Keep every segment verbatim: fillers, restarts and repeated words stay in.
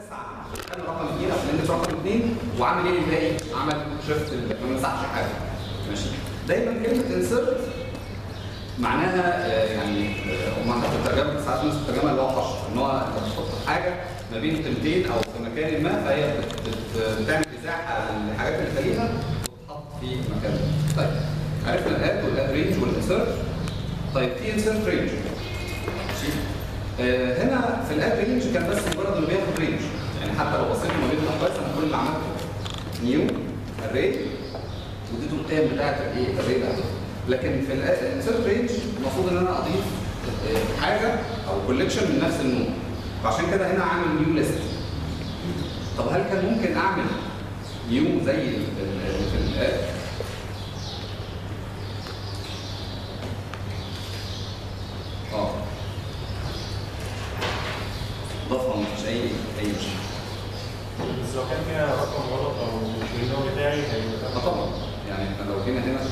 تسعة كان رقم اثنين او الاندكس رقم اثنين وعمل ايه الباقي؟ عمل شيفت ما مسحش حاجه. ماشي؟ دايما كلمه انسرت معناها آه يعني هم حتى في الترجمه ساعات الناس الترجمه اللي هو حشر ان هو انت بتحط حاجه ما بين قيمتين او في مكان ما فهي بتعمل ازاحه للحاجات اللي خليها وتتحط في مكانها. طيب عرفنا الاد والاد رينج والانسرت. طيب في انسرت رينج. ماشي؟ آه هنا في الاد رينج كان بس مجرد انه بياخد رينج، يعني حتى لو بصيت ما بين الاحواز انا كل اللي عملته نيو اري وديته القيم بتاعت الايه الاري ده. لكن في الانسرت رينج المفروض ان انا اضيف حاجه او كوليكشن من نفس النوع، فعشان كده هنا عامل نيو ليست. طب هل كان ممكن اعمل نيو زي في الاد؟ اه ضافها مفيش اي اي مشكله. بس لو كان فيها رقم غلط او مش من النوع بتاعي هيبقى اه طبعا، يعني احنا لو جينا هنا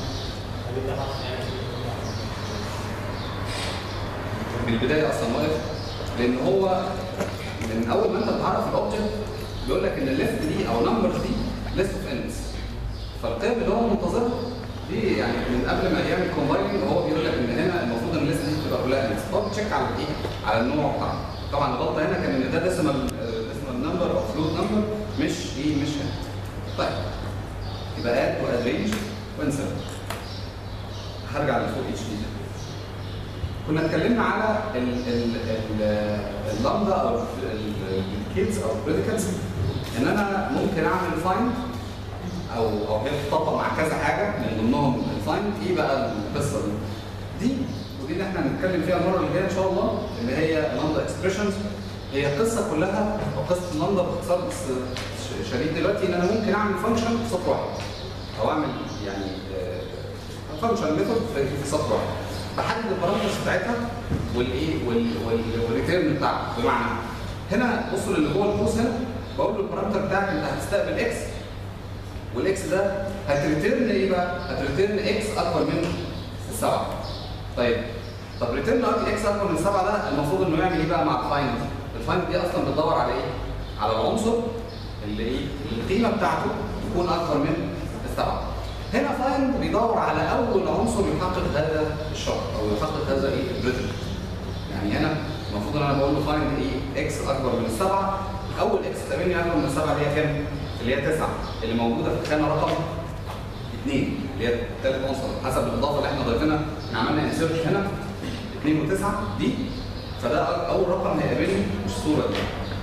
من البدايه اصلا واقف، لان هو من اول ما انت بتعرف الاوبجكت بيقول لك ان الليست دي او نمبر دي ليست اوف اندز، فالقيم اللي هو منتظرها دي يعني من قبل ما يعمل كومبايلنج هو بيقول لك ان هنا المفروض ان الليست دي تبقى كلها اندز، فهو بتشيك على الايه؟ على النوع بتاعها. طبعا الغلطه هنا كان ان ده ديسيمال ديسيمال نمبر او فلوت نمبر مش ايه مش هنا. طيب يبقى اد واد رينج وانسرت. هرجع لفوق اتش دي. كنا اتكلمنا على اللامدا او الكيدز او البريديكاتس ان انا ممكن اعمل فايند او او هي بتطبق مع كذا حاجه من ضمنهم الفايند. ايه بقى القصه دي؟ دي ودي اللي احنا هنتكلم فيها المره اللي جايه ان شاء الله، اللي هي لامدا اكسبريشنز. هي قصه كلها او قصه اللامدا باختصار بس شديد دلوقتي ان انا ممكن اعمل فانكشن في سطر واحد او اعمل يعني فانكشن ميثود في سطر واحد بحدد البارامترز بتاعتها والايه والريتيرن بتاعها. بمعنى هنا بصوا للي جوه القوس هنا بقول له البارامتر بتاعك انت هتستقبل اكس والاكس ده هتريتيرن ايه بقى؟ هتريتيرن اكس اكبر من السبعه. طيب طب ريتيرن اكس اكبر من السبعه ده المفروض انه يعمل ايه بقى مع الفايند؟ الفايند دي اصلا بتدور على ايه؟ على العنصر اللي ايه؟ القيمه بتاعته تكون اكبر من السبعه. هنا فايند بيدور على اول عنصر يحقق هذا الشرط او يحقق هذا ايه البريدكت. يعني هنا المفروض ان انا بقول له فايند ايه اكس اكبر من السبعه، اول اكس تقابلني اكبر من السبعه اللي هي كام؟ اللي هي تسعه اللي موجوده في الخانه رقم اثنين اللي هي ثالث عنصر حسب الاضافه اللي احنا ضايفينها. احنا عملنا انسيرت هنا اثنين وتسعه دي، فده اول رقم هيقابلني مش الصوره دي.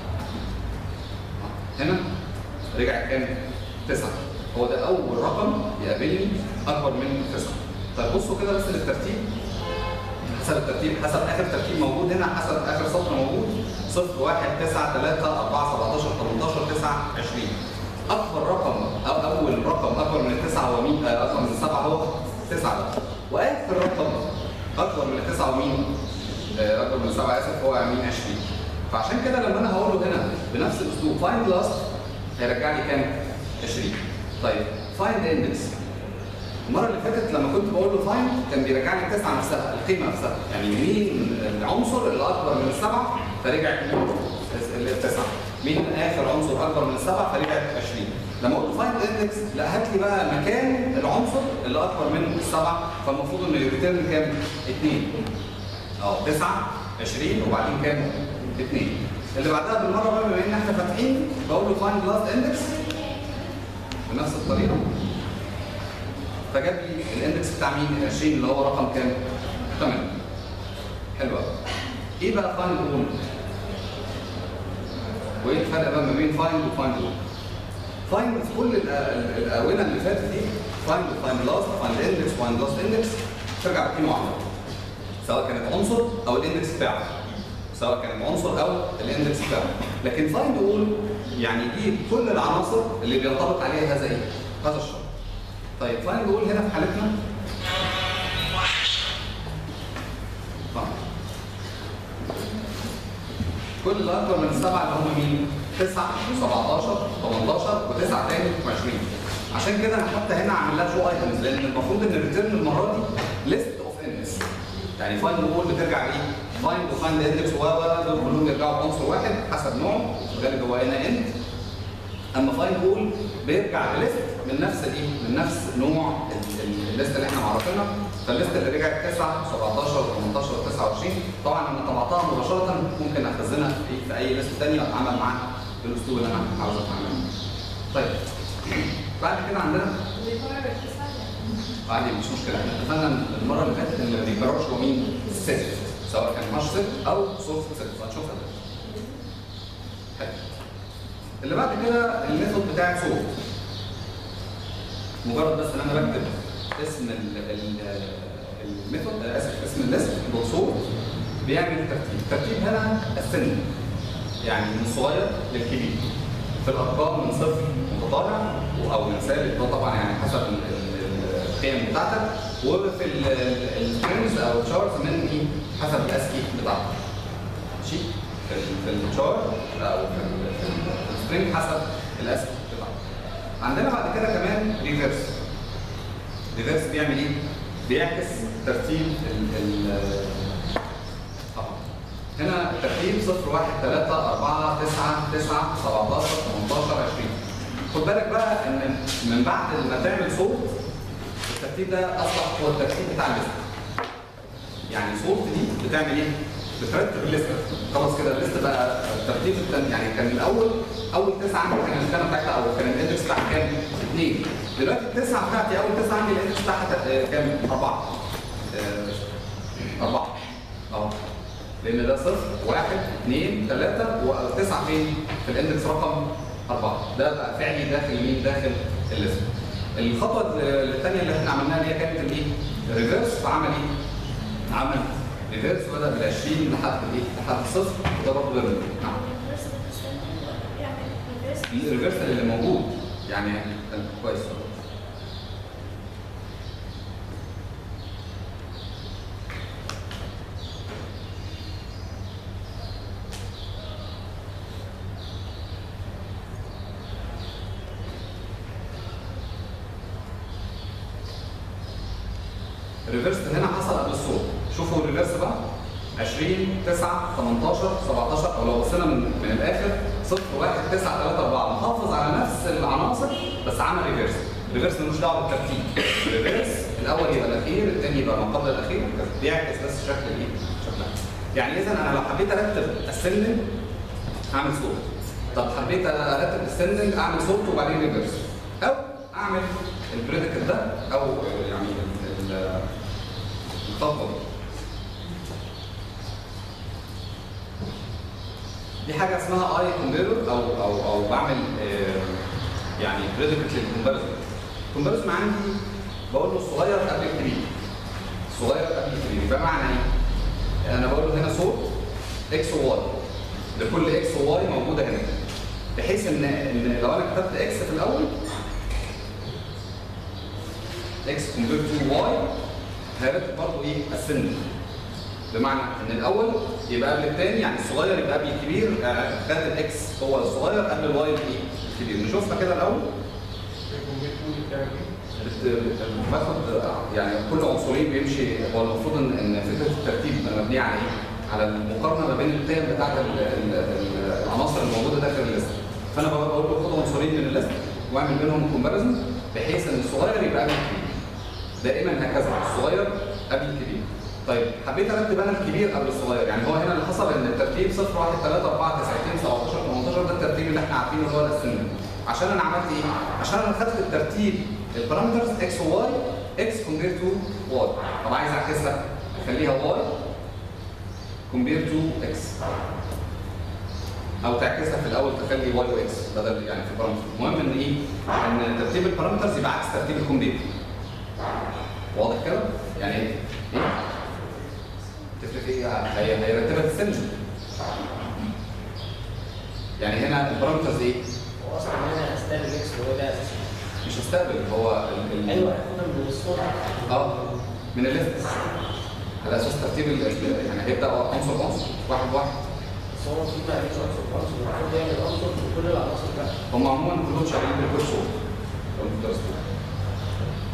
هنا رجع كام؟ تسعه. هو ده أول رقم يقابلني أكبر من تسعة. طيب بصوا كده بس للترتيب حسب الترتيب حسب آخر ترتيب موجود هنا حسب آخر سطر موجود صفر واحد تسعة ثلاثة أربعة سبعتاشر تمنتاشر تسعة عشرين. أكبر رقم أو أول رقم أكبر من التسعة هو مين؟ أكبر من السبعة هو تسعة ده. وآخر رقم أكبر من التسعة ومين؟ أكبر من السبعة آسف هو مين؟ عشرين. فعشان كده لما أنا هقول له هنا بنفس الأسلوب فايند لاست هيرجع لي كام؟ عشرين. طيب فايند اندكس. المره اللي فاتت لما كنت بقول له فايند كان بيرجع لي التسعه نفسها القيمه نفسها، يعني مين العنصر اللي اكبر من السبعه فرجعت التسعه، مين اخر عنصر اكبر من السبعه فرجعت عشرين. لما قلت فايند اندكس لا هات لي بقى مكان العنصر اللي اكبر من السبعه، فالمفروض انه يريتيرن كام؟ اثنين. اه تسعه عشرين وبعدين كام؟ اثنين. اللي بعدها بالمره بقى بما ان احنا فاتحين بقول له فايند لاست اندكس بنفس الطريقه، فجاب لي الاندكس بتاع مين؟ عشرين اللي هو رقم كام؟ ثمانية. حلو قوي. ايه بقى فايند اول؟ وايه الفرق بقى ما بين فايند وفايند اول؟ فايند في كل الاونه اللي فاتت دي فايند وفايند لاست، فايند اندكس، فايند لاست اندكس ترجع بقيمه واحده. سواء كانت عنصر او الاندكس بتاعه. سواء كانت عنصر او الاندكس بتاعه. لكن فايند اول يعني دي كل العناصر اللي بينطبق عليها هذا ايه؟ هذا الشرط. طيب فايند اول هنا في حالتنا طيب. كل اللي اكبر من السبعه اللي هم مين؟ تسعة وسبعتاشر وتمنتاشر وتسعة تاني وعشرين. عشان كده انا حتى هنا عامل لها شو ايتمز لان المفروض ان الريتيرن المره دي ليست اوف اندكس. يعني فايند اول بترجع لايه؟ فايند وفايند اندكس و دول كلهم بيرجعوا لعنصر واحد حسب نوعه، في الغالب هو هنا اند. اما فايند بول بيرجع لليست من نفس الايه؟ من نفس نوع الليست اللي احنا معرفينها. فالليست اللي رجعت تسعة سبعتاشر تمنتاشر تسعة وعشرين طبعا لما طبعتها مباشره ممكن اخزنها في, في اي ليست ثانيه واتعامل معاها بالاسلوب اللي انا عاوز اتعامل. طيب بعد كده عندنا عادي مش مشكله، احنا اتفقنا المره اللي فاتت ان اللي ما بيكررش هو مين؟ الست، سواء كان هاش ست او سورس ست، هنشوفها دلوقتي. حلو. اللي بعد كده الميثود بتاعت صوت. مجرد بس ان انا بكتب اسم الميثود اسف اسم الليست بصوت بيعمل ترتيب. الترتيب هنا السن يعني من الصغير للكبير. في الارقام من صفر متطالع او من ثابت ده طبعا يعني حسب القيم بتاعتك، وفي السترينجز او الشارتس من ايه؟ حسب الاسكي بتاعتك. ماشي؟ في الشارت او في السترينج حسب الاسكي بتاعتك. عندنا بعد كده كمان ريفرس. ريفرس بيعمل ايه؟ بيعكس ترتيب ال ال هنا الترتيب صفر واحد ثلاثة أربعة تسعة تسعة سبعتاشر تمنتاشر عشرين. خد بالك بقى ان من بعد ما تعمل صوت الترتيب ده اصبح هو الترتيب بتاع الليست. يعني صوت دي بتعمل ايه؟ بترتب الليست. خلاص كده الليست بقى الترتيب التاني. يعني كان الاول اول تسعه عندي كان الخانه بتاعتها او كان الاندكس بتاعها كام؟ اثنين. دلوقتي التسعه بتاعتي اول تسعه عندي الاندكس بتاعها كام؟ اربعه. اربعه. اهو. لان ده صفر واحد اثنين ثلاثه وتسعه فين؟ في الاندكس رقم اربعه. ده بقى فعلي داخل مين؟ داخل الليست. الخطوه الثانيه اللي احنا عملناها اللي هي كانت الايه؟ الريفرس. فعمل ايه؟ عمل ريفرس بدا من عشرين لحد ايه؟ لحد صفر وده برضه بيرمي. نعم. الريفرس اللي موجود يعني كان كويس. الريفرس هنا حصل قبل الصوت. شوفوا الريفرس بقى عشرين تسعة تمنتاشر سبعتاشر او لو بصينا من, من الاخر صفر واحد تسعة ثلاثة أربعة محافظ على نفس العناصر بس عمل ريفرس. الريفرس ملوش دعوه بالترتيب. الريفرس الاول يبقى الاخير، الثاني يبقى ما قبل الاخير، بيعكس بس شكل ايه؟ شكلها. يعني اذا انا لو حبيت ارتب السندنج اعمل صوت. طب حبيت ارتب السندنج اعمل صوت وبعدين ريفرس. او اعمل البريديكت ده او يعني الخطوه دي. دي حاجه اسمها اي كومبيرور او او او بعمل يعني بريديكت للكومباريزون. الكومباريزون عندي بقول له الصغير قبل الكبير. الصغير قبل الكبير يبقى معنى ايه؟ انا بقول له هنا صوت اكس وواي لكل اكس وواي موجوده هنا. بحيث ان ان لو انا كتبت اكس في الاول اكس كومبير تو واي هيرتب برضه ايه؟ السن. بمعنى ان الاول يبقى قبل الثاني يعني الصغير يبقى قبل الكبير. خد الاكس هو الصغير قبل الواي الايه؟ الكبير. نشوفها كده الاول. باخد يعني كل عنصرين بيمشي. هو المفروض ان ان فكره الترتيب مبنيه على ايه؟ على المقارنه ما بين القيم بتاعت العناصر الموجوده داخل الليست. فانا بقول له خد عنصرين من الليست واعمل بينهم كومباريزون بحيث ان الصغير يبقى قبل الكبير. دائما هكذا الصغير قبل الكبير. طيب حبيت ارتب انا الكبير قبل الصغير. يعني هو هنا اللي حصل ان الترتيب صفر واحد ثلاثة أربعة تسعة سبعتاشر تمنتاشر ده الترتيب اللي احنا عارفينه اللي هو الاسندنج. عشان انا عملت ايه؟ عشان انا خدت الترتيب البارامترز اكس وواي اكس كومبير تو واي. طب عايز اعكسها اخليها واي كومبير تو اكس او تعكسها في الاول تخلي واي واكس بدل يعني في البارامتر. المهم ان ايه؟ ان ترتيب البارامترز يبقى عكس ترتيب الكومبير. واضح كده؟ يعني ايه؟ ايه؟ تفرق ايه؟ هي هيرتبها السن. يعني هنا البارامترز ايه؟ هو اصلا انا هستقبل اكس وهو ده اساسا مش هستقبل. هو ال ايوه هاخدها من الصوت اه من الليست على اساس ترتيب يعني هيبدا عنصر عنصر واحد واحد. بس هو المفروض ما يعملش عنصر عنصر، المفروض يعمل عنصر في كل العناصر بقى. هم عموما كلهم شغالين بالكود صوت لو انتوا درستوه.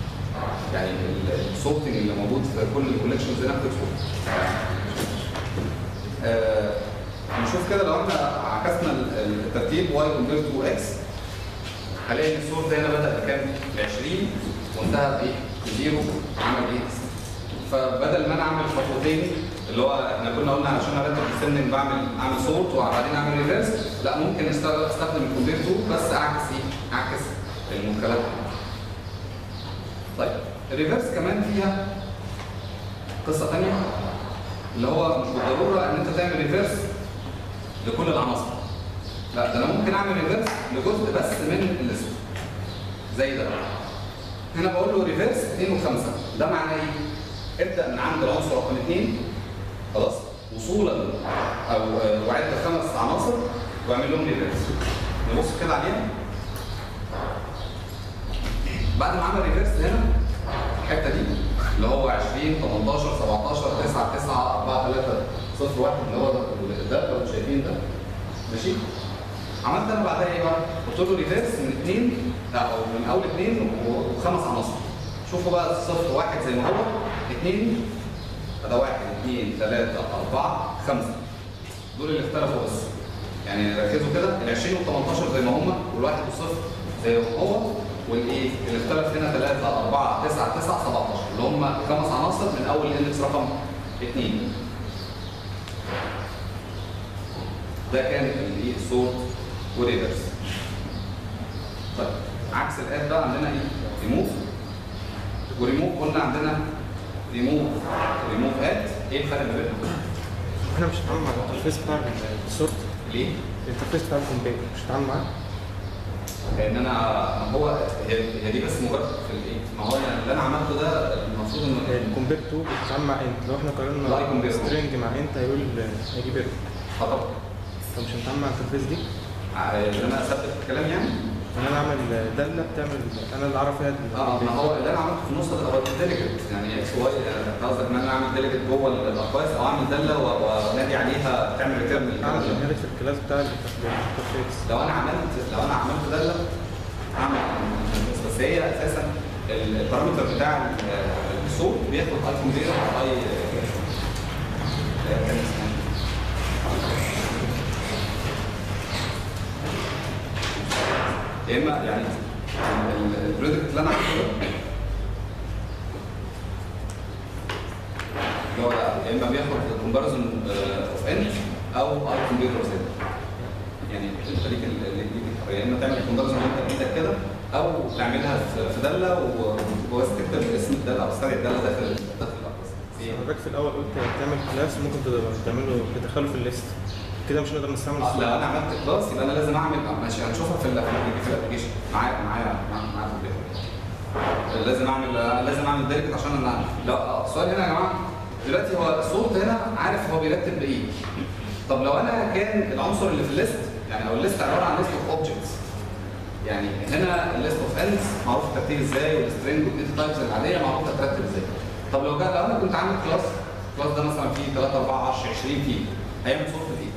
يعني الصوتنج اللي موجود في كل الكولكشنز هنا كود صوت. آه نشوف كده لو احنا عكسنا الترتيب واي كومبير تو اكس هلاقي ان السورت هنا بدا بكام؟ ب عشرين وانتهى بايه؟ بزيرو عمل ايه؟ فبدل ما انا اعمل خطوتين اللي هو احنا كنا قلنا علشان ارتب السن بعمل اعمل سورت وبعدين اعمل ريفرس، لا ممكن استخدم الكومبير تو بس اعكس ايه؟ اعكس المدخلات. طيب الريفرس كمان فيها قصه ثانيه اللي هو مش بالضروره ان انت تعمل ريفرس لكل العناصر. لا ده انا ممكن اعمل ريفرس لجزء بس من الليست. زي ده. هنا بقول له ريفرس اثنين وخمسة، ده معناه ايه؟ ابدا من عند العنصر رقم اثنين خلاص وصولا او وعد خمس عناصر واعمل لهم ريفرس. نبص كده عليها. بعد ما عمل ريفرس هنا الحته دي اللي هو عشرين تمنتاشر سبعتاشر تسعة تسعة أربعة ثلاثة صفر واحد اللي هو ده ده لو شايفين ده ماشي. عملت انا بعدها ايه بقى؟ قلت له ريفرس من اثنين او من اول اثنين وخمس عناصر. شوفوا بقى صفر واحد زي ما هو، اثنين ده واحد اثنين ثلاثة أربعة خمسة دول اللي اختلفوا بس. يعني ركزوا كده ال عشرين وال تمنتاشر زي ما هم والواحد والصفر زي ما هو والايه اللي اختلف هنا ثلاثة أربعة تسعة تسعة سبعتاشر اللي هم خمس عناصر من اول الاندكس رقم اثنين. ده كان الايه السورت وريفرس. طيب عكس الاد بقى عندنا ايه؟ ريموف وريموف. قلنا عندنا ريموف ريموف اد. ايه الفرق ما بينهم؟ احنا مش هنتعامل مع الانترفيس بتاع السورت. ليه؟ الانترفيس بتاع الكومبير مش هنتعامل معاه. لان انا ما هو هي دي بس مجرد في الايه؟ ما هو اللي انا عملته ده المفروض ان الكومبير تو بتتعامل مع انت. لو احنا قارنا سترينج مع انت هيقول هيجيب ايرور. اه طبعا. فمش هنتعامل مع الانترفيس دي. ان انا اثبت الكلام يعني؟ ان انا اعمل داله بتعمل انا اللي اعرف فيها. اه ما هو اللي انا عملته في النص ده هو الديليجيت يعني اكس واي. قصدك ان انا اعمل ديليجيت جوه الاقواس او اعمل داله وانادي عليها تعمل ريتيرن. اعمل انهيرت في الكلاس بتاع الانترفيس. لو انا عملت لو انا عملت داله اعمل بس هي اساسا البارامتر بتاع الصوت بياخد اي كومبير او اي يا اما يعني البرودكت اللي انا عملته ده اللي هو يا اما بياخد كومباريزون اوف انت او اي كومبير اوف زد. يعني انت ليك اللي ليك يا اما تعمل كومباريزون انت بايدك كده او تعملها في داله وبس تكتب اسم الداله او تستدعي الداله داخل داخل الاقواس. حضرتك في الاول قلت تعمل كلاس ممكن تعمله تدخله في الليست. كده مش هنقدر نستعمل اه لو انا عملت كلاس يبقى انا لازم اعمل ماشي هنشوفها في في الابلكيشن معايا معايا معايا في الابلكيشن. لازم اعمل لازم اعمل ديليجيت عشان انا لا السؤال هنا يا جماعه دلوقتي هو الصوت هنا عارف هو بيرتب بايه. طب لو انا كان العنصر اللي في الليست يعني او الليست عباره عن ليست اوف اوبجكتس يعني هنا الليست اوف اندز معروف الترتيب ازاي والسترنج والداتا تايبس العاديه معروف ترتب ازاي. طب لو جاء لو انا كنت عامل كلاس الكلاس ده مثلا فيه ثلاثة أربعة عشرة عشرين فيه هيعمل صوت ايه؟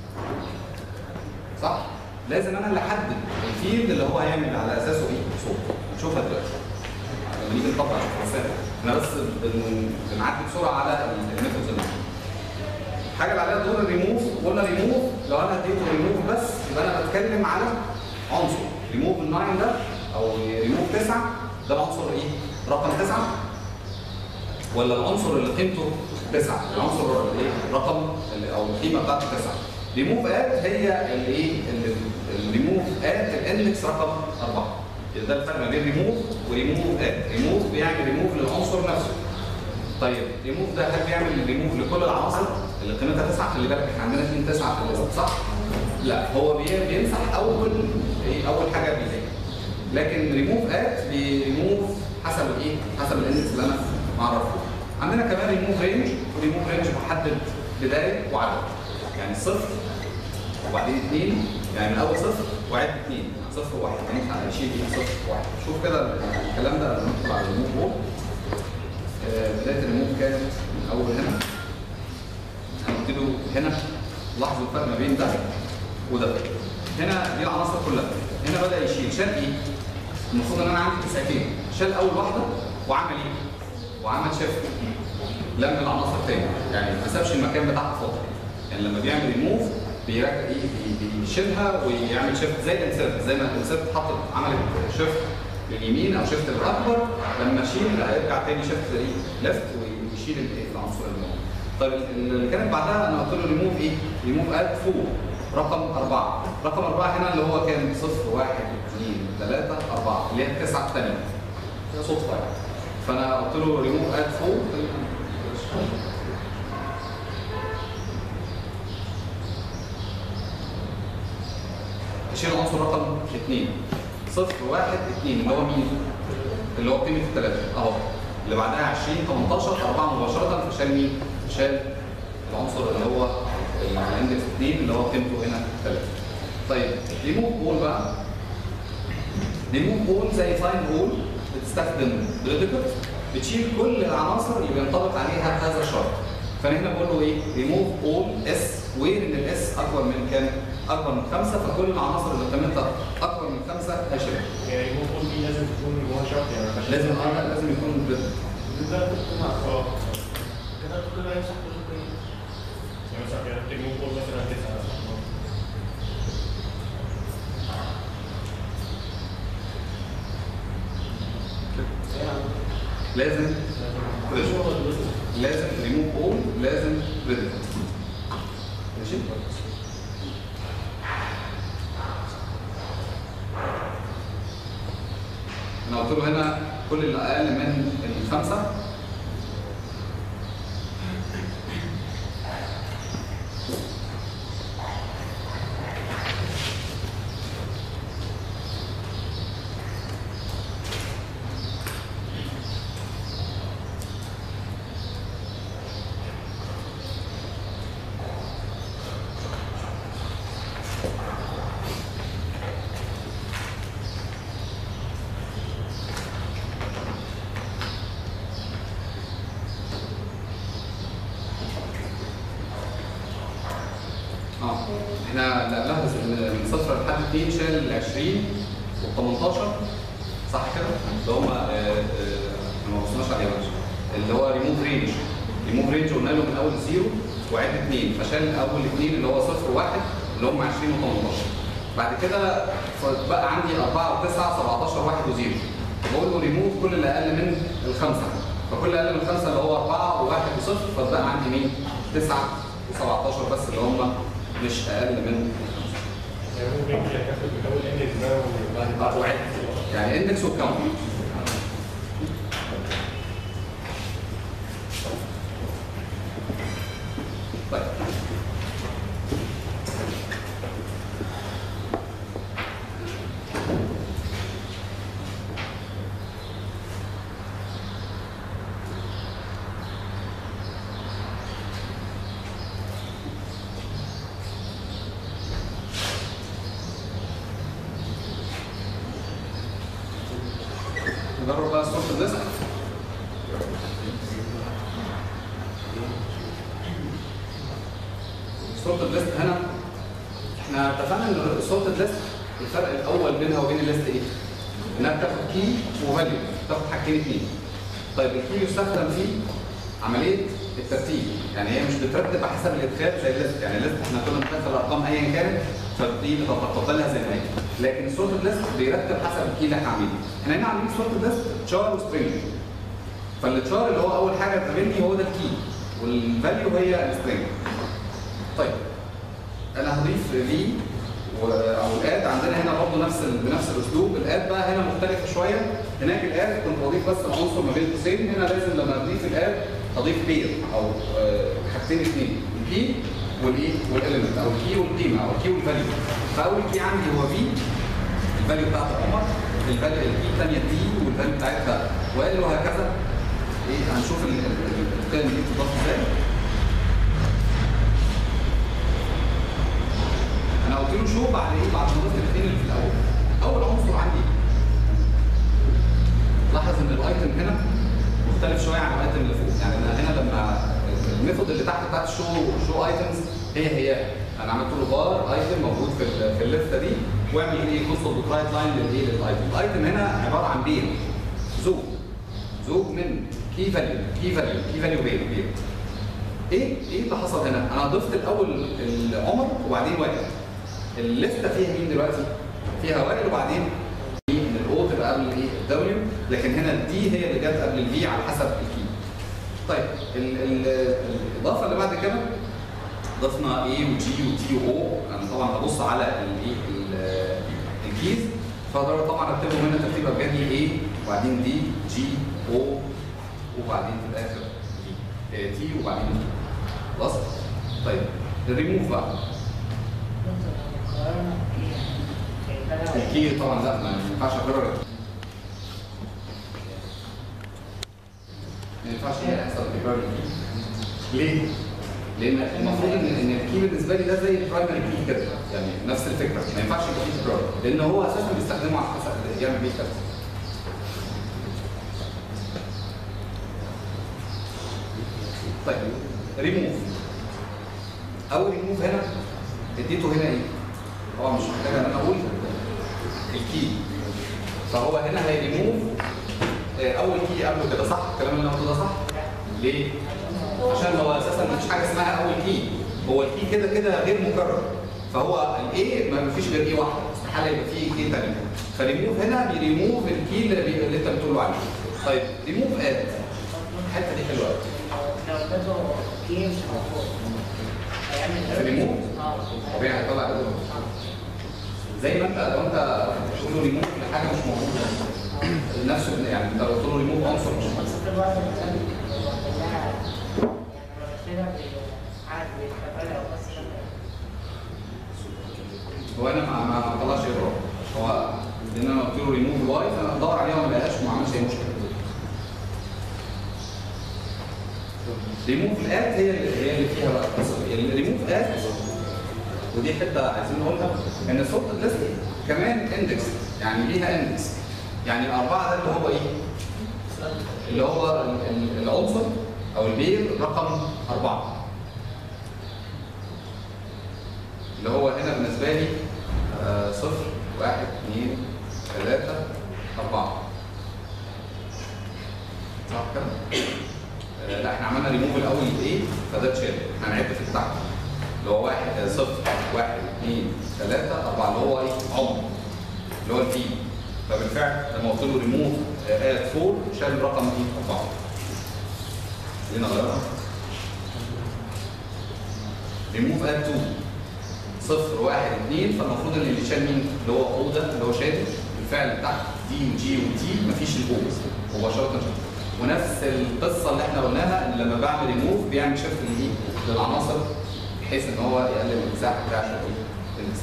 صح؟ لازم انا اللي احدد الفيلد اللي هو هيعمل على اساسه ايه؟ صوت. هنشوفها دلوقتي. لما نيجي نطبق الخاصيه احنا بس بنعدي بسرعه على الميثودز اللي الحاجه اللي عليها دور الريموف. قلنا ريموف لو انا اديته ريموف بس يبقى انا بتكلم على عنصر ريموف التسعة ده او ريموف تسعة ده العنصر ايه؟ رقم تسعة ولا العنصر اللي قيمته تسعة؟ العنصر الايه؟ رقم او القيمه بتاعته تسعة. ريموف ات هي الايه؟ الريموف ات الاندكس رقم أربعة. ده الفرق ما بين ريموف وريموف ات. ريموف بيعمل ريموف للعنصر نفسه. طيب ريموف ده هل بيعمل ريموف لكل العناصر اللي قيمتها تسعة؟ خلي بالك احنا عندنا اثنين تسعة في الليست صح؟ لا هو بيمسح اول ايه؟ اول حاجه بيلاقيها. لكن ريموف ات بيريموف حسب الايه؟ حسب الاندكس اللي انا معرفه. عندنا كمان ريموف رينج وريموف رينج محدد بدايه وعدد. يعني صفر وبعدين اثنين يعني من اول صفر وعد اثنين صفر واحد يعني هنشيل صفر واحد. شوف كده الكلام ده لما ندخل على الريموف بورد. بدايه الريموف كانت من اول هنا هنبتدوا هنا. لاحظوا الفرق ما بين ده وده. هنا دي العناصر كلها. هنا بدا يشيل شال ايه؟ المفروض ان انا عندي تسعتين شال اول واحده وعمل ايه؟ وعمل شيفت لم العناصر تاني يعني ما سابش المكان بتاعها فاضي. يعني لما بيعمل ريموف بيرجع ايه بي- بيشيلها ويعمل شيفت زي الانسيرت، زي ما الانسيرت اتحطت عملت شيفت لليمين او شيفت للاكبر، لما اشيل هيرجع تاني شيفت ايه ليفت ويشيل الايه العنصر اللي موجود. طيب اللي كانت بعدها انا قلت له ريموف ايه؟ ريموف اد فوق رقم أربعة، رقم أربعة هنا اللي هو كان صفر واحد اثنين ثلاثة أربعة اللي هي التسعة الثانية صدفة يعني. فأنا قلت له ريموف اد فوق اشيل عنصر رقم اثنين صفر واحد اثنين اللي هو مين؟ اللي هو قيمة الثلاثة أهو، اللي بعدها عشرين ثمانية عشر أربعة مباشرة فشال مين؟ فشال العنصر اللي هو الاندكس اثنين اللي هو قيمته هنا ثلاثة. طيب ريموف اول بقى، ريموف اول زي فايند اول بتستخدم بريديكت بتشيل كل العناصر اللي بينطبق عليها هذا الشرط. فانا هنا بقول له ايه؟ ريموف اول اس وير ان الاس اكبر من كام؟ اكبر من خمسة، فكل العناصر اللي قيمتها اكبر من خمسة هشيلها. يعني ريموف اول دي لازم تكون جواها شرط يعني ما لازم اه لازم يكون بريديكت. ده تكون اه كده كده هيمسح كل شيء. يعني مثلا كده ريموف اول مثلا تسعة لازم لازم ريموف اول لازم بريديكت. ماشي؟ انا قلت له هنا كل اللي اقل من الخمسه اه احنا نلاحظ ان من صفر لحد اثنين شال ال عشرين وال ثمانية عشر صح كده؟ اللي هم ما وصلناش عليهم اللي هو ريموف رينج. ريموف رينج قلنا له من اول زيرو وعد اثنين، فشال اول اثنين اللي هو صفر وواحد اللي هم عشرين و ثمانية عشر. بعد كده بقى عندي أربعة وتسعة سبعة عشر واحد وزيرو. بقول له ريموف كل اللي اقل من الخمسه، فكل اللي اقل من الخمسه اللي هو أربعة وواحد وصفر، فبقى عندي مين؟ تسعة وسبعة عشر بس اللي هم مش اقل من يعني ممكن يكفي بأول اندكس ده وبعد وعد يعني اندكس وكاونت. طيب نجرب بقى صورة الديسك. صورة الديسك هنا احنا اتفقنا ان صورة الديسك الفرق الاول بينها وبين الليست ايه؟ انها بتاخد كي وفاليو، بتاخد حاجتين اثنين. طيب الكي يستخدم فيه عملية الترتيب، يعني هي مش بترتب على حسب الادخال زي الليست، يعني الليست احنا كنا بندخل الارقام ايا كانت فدي بتقبلها زي ما هي، لكن صورة الليست بيرتب حسب الكي اللي احنا عاملينه. احنا هنا عاملين صورة الليست تشار وسترينج. فالتشار اللي هو اول حاجه تقابلني هو ده الكي والفاليو هي السترينج. طيب انا هضيف لي او الاد عندنا هنا برضه نفس بنفس الاسلوب. الاد بقى هنا مختلفه شويه، هناك الاد كنت بضيف بس العنصر ما بين قوسين، هنا لازم لما اضيف الاد اضيف بير او حاجتين اثنين، الكي والايه والاليمنت او الكي والقيمه او الكي والفاليو. فاول كي عندي هو في الفاليو بتاعت عمر، الفاليو الكي الثانيه دي والفاليو بتاعتها وقال له هكذا. ايه هنشوف القيم دي بتضاف ازاي. انا قلت له شو بعد ايه؟ بعد ما ضفت الاثنين اللي في الاول. اول عنصر عندي لاحظ ان الايتم هنا مختلف شويه عن الايتم اللي فوق، يعني انا هنا لما الميثود اللي تحت بتاعت شو شو ايتمز هي هي انا عملت له بار ايتم موجود في في الليسته دي واعمل ايه كونسول رايت لاين للايه للايتم. الايتم هنا عباره عن بير زوج زوج من كي فاليو كي فاليو كي فاليو بير بير ايه ايه اللي حصل هنا؟ انا ضفت الاول العمر وبعدين وائل. الليسته فيها مين دلوقتي؟ فيها وائل وبعدين ان الاو تبقى قبل الايه؟ الدبليو، لكن هنا الدي هي اللي جت قبل الفي على حسب الكي. طيب ال ال الاضافه اللي بعد كده ضفنا اي وجي وتي واو. انا طبعا هبص على الايه الكيز، فاقدر طبعا اكتبهم هنا ترتيب ابجدي اي وبعدين دي جي او وبعدين في الاخر دي تي وبعدين دي. خلاص؟ طيب الريموف بقى. الكي طبعا لا ما ينفعش اكرر، ما ينفعش يحصل تكرار الكي. ليه؟ لان المفروض ان ان الكي بالنسبه لي ده زي البرايمري كي كده، يعني نفس الفكره، ما ينفعش يبقى فيه تكرار، لان هو اساسا بيستخدمه على حسب يعمل بيه كذا. طيب ريموف. اول ريموف هنا اديته هنا ايه؟ هو مش محتاج ان انا اقول الكي، فهو هنا هيريموف اول كي قبله كده، صح؟ الكلام اللي انا قلته ده صح؟ ليه؟ عشان هو اساسا مفيش حاجه اسمها اول كي، هو الكي كده كده غير مكرر، فهو الاي ما فيش غير اي واحده، استحاله يبقى فيه كي ثانيه. فريموف هنا بيريموف الكي اللي, بي... اللي انت بتقول له عليه. طيب ريموف اد، الحته دي حلوه قوي. لو اديته كي مش موجود هيعمل ريموف طبيعي هيطلع اد زي ما انت لو انت تقول له ريموف لحاجه مش موجوده نفسه، يعني انت لو قلت له ريموف عنصر مش موجود. هو انا ما ما طلعش ايرور، هو لان انا قلت له ريموف الواي فانا بدور عليها وما لقاهاش وما عملش اي مشكله. ريموف الات هي اللي هي اللي فيها بقى القصه دي. الريموف ات ودي حته عايزين نقولها ان السورت ليست كمان اندكس، يعني ليها اندكس، يعني الاربعه ده اللي هو ايه؟ اللي هو العنصر او البير رقم اربعه، اللي هو هنا بالنسبه لي آه صفر واحد اثنين ثلاثه اربعه، صح كده؟ آه لا احنا عملنا ريموف الاول الايه فده اتشال، احنا هنعد في التحت اللي هو واحد آه صفر واحد اثنين ثلاثه اربعه اللي هو ايه؟ عمر اللي هو الفي، فبالفعل لما قلت له ريموف اد اربعة شال الرقم دي اربعه. هنا غيرها ريموف اد اتنين صفر واحد اثنين، فالمفروض ان اللي شال مين؟ اللي هو او ده اللي هو شادد بالفعل تحت دي وجي وتي مفيش الاو مباشره شادد. ونفس القصه اللي احنا قلناها ان لما بعمل ريموف بيعمل شيفت للايه؟ للعناصر بحيث ان هو يقلل المساحه بتاعت الليست.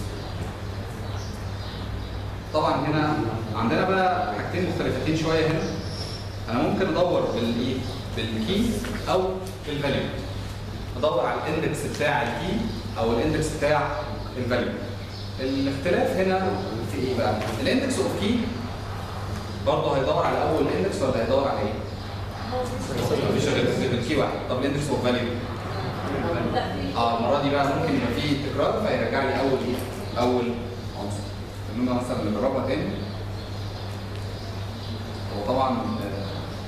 طبعا هنا عندنا بقى حاجتين مختلفتين شويه هنا. انا ممكن ادور بالايه؟ بالكي او بالفاليو. ادور على الاندكس بتاع الكي او الاندكس بتاع الفاليو. الاختلاف هنا في ايه بقى؟ الاندكس اوف كي برضه هيدور على اول اندكس ولا هيدور على ايه؟ مفيش غير الكي واحد. طب الاندكس اوف فاليو؟ اه المره دي بقى ممكن يبقى فيه تكرار فيرجع لي اول ايه؟ اول عنصر. خلونا مثلا نجربها تاني. هو طبعا آه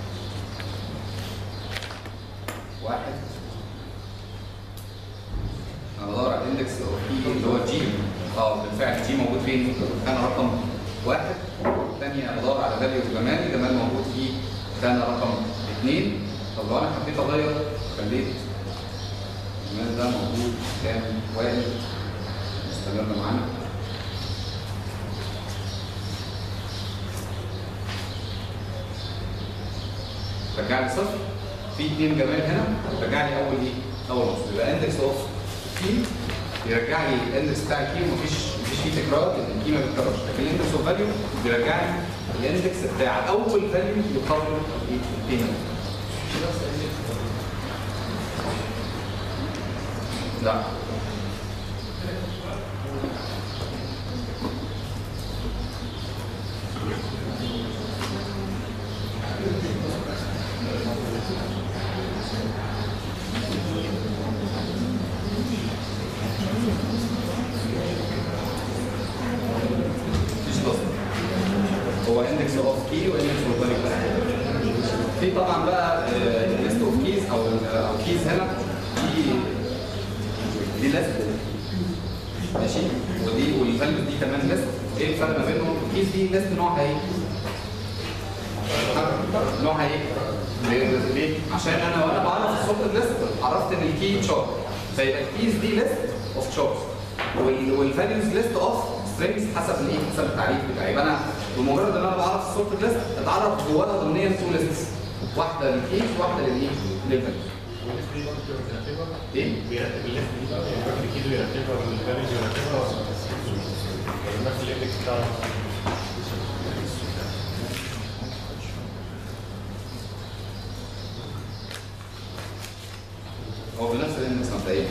واحد انا بدور على الاندكس اوف كي اللي هو جي. اه بالفعل جي موجود فين؟ كان رقم واحد. الثانيه بدور على فاليو جمال، جمال موجود في كان رقم اثنين. طب لو انا حبيت اغير خليت جمال ده موجود كام واحد استمر معانا. رجع لي صفر، في اثنين جمال هنا رجع لي اول ايه؟ اول عنصر. يبقى اندكس اوف كي بيرجع لي الاندكس بتاع الكي ومفيش مفيش فيه تكرار لان الكي ما بيتكررش، لكن الاندكس اوف فاليو بيرجع لي الاندكس بتاع اول فاليو يقابل الايه؟ هنا. لا هو اندكس اوف كي واندكس اوف فاليو بس. في طبعا بقى ليست اوف كيز او او كيز هنا دي دي ليست ماشي، ودي والفاليوز دي كمان ليست. ايه الفرق ما بينهم؟ الكيز دي ليست نوعها ايه؟ نوعها ايه؟ ليه؟ عشان انا وانا بعرف السورتد ليست عرفت ان الكي تشار، فيبقى الكيز دي ليست اوف تشارز والفاليوز ليست اوف سترينجز حسب الايه؟ حسب التعريف بتاعي. يبقى انا بمجرد ان انا بعرف السورتد ليست اتعرف جواها ضمنيا تو ليستس، واحده للكيز وواحده للايه؟ للفاليوز. ايه؟ بيرتب الليست دي بقى، يعني الراجل الكيلو يرتبها والفاليوز يرتبها ولا نفس الاندكس بتاعها؟ هو بنفس الاندكس مبدئيا.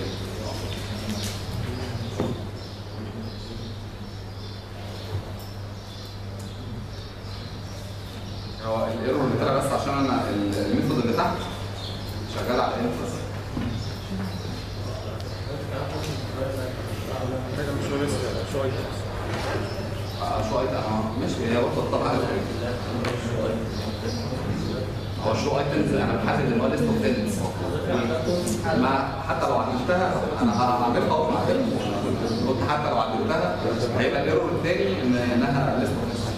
هو الايرور اللي طلع بس عشان انا الميثود اللي تحت شغال على انفرس. شو لسه شو ايتمز شو ايتمز اه ماشي، هي برضه طبعا هو شو ايتمز انا بحدد ان هو ليست اوف تنس، ما حتى لو عدلتها انا هعملها اهو مع قلت حتى لو عدلتها هيبقى الايرور الثاني ان انها ليست اوف تنس.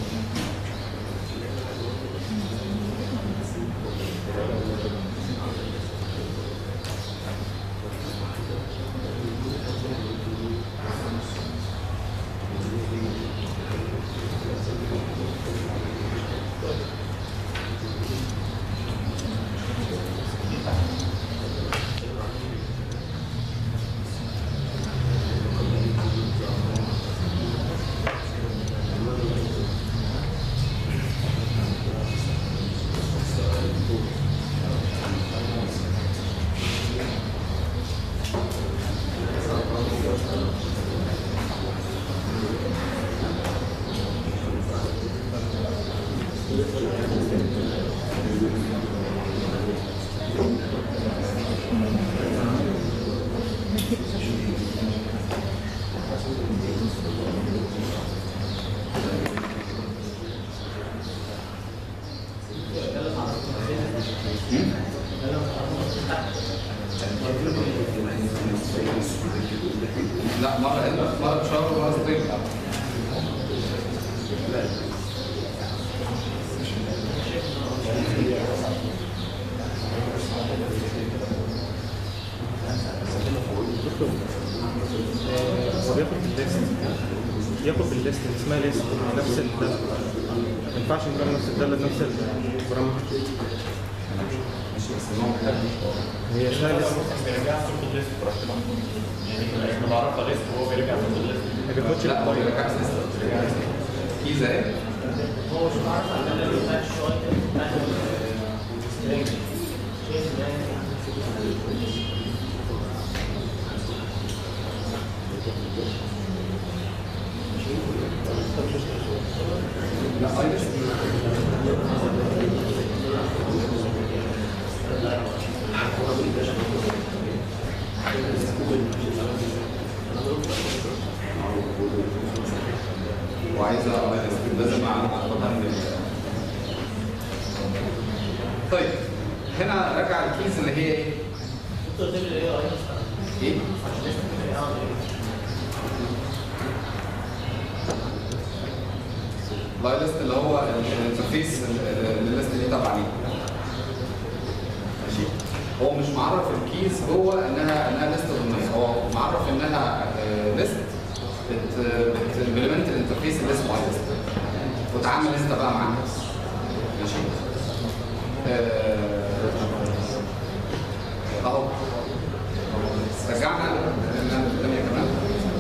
لا مرة مرة بشهر ومرة ستريم. هو بياخد بالليست ياخد بالليست اللي اسمها ليست نفس الداله، ما ينفعش نكمل نفس الداله بنفس البرامج. ماشي بس النوع مختلف. هي اسمها ليست بيرجع صورة الليست براحتنا، يعني احنا بعرفها ليست وهو بيرجع صورة الليست. ما بياخدش لا هو القوائم. بيرجع ليست كيز اهي. هو مش عارف عمال يقول لك شويه لا اي ليست وعايزه لازم اعرفها من. طيب هنا رجع الكيز اللي هي ايه؟ ايه؟ لاي ليست اللي هو الانترفيس اللي الليست دي تابعه ليه. ماشي؟ هو مش معرف الكيز جوه انها انها ليست ضمنيه، هو معرف انها ليست بتمبلمنت الانترفيس اللي اسمه اي ليست وتعامل انت بقى معاها. ماشي؟ اهو رجعنا الثانيه كمان.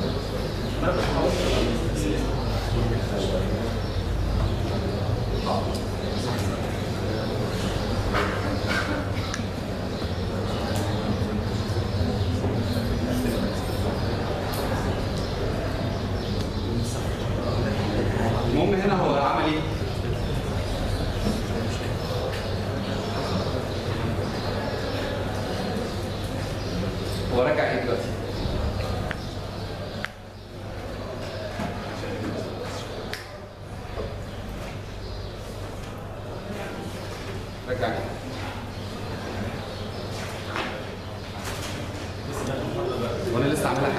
المهم هنا هو عمل ايه؟ هو رجع ايه دلوقتي؟ رجع ايه؟ وانا لسه عاملها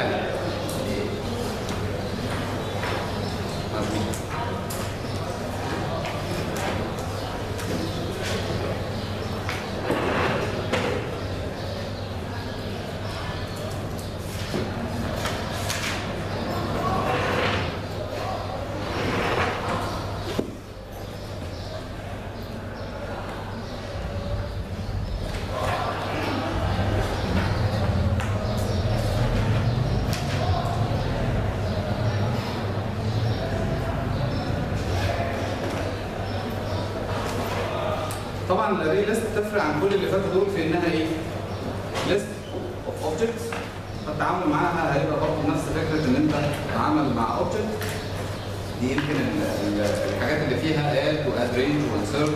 طبعا الاري ليست تفرق عن كل اللي فاتوا دول في انها ايه؟ ليست اوف اوبجكتس، فالتعامل معاها هيبقى برضه نفس فكره ان انت تتعامل مع اوبجكت. دي يمكن ال- ال- الحاجات اللي فيها اد واد رينج وانسيرت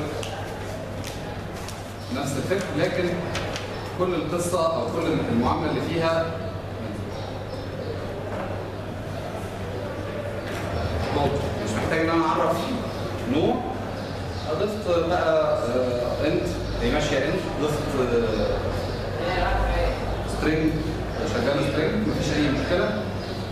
نفس الفكر، لكن كل القصه او كل المعامله اللي فيها مش محتاج ان انا اعرف نوع. ضفت بقى انت هي ماشيه انت، ضفت سترينج شغاله سترينج مفيش اي مشكله.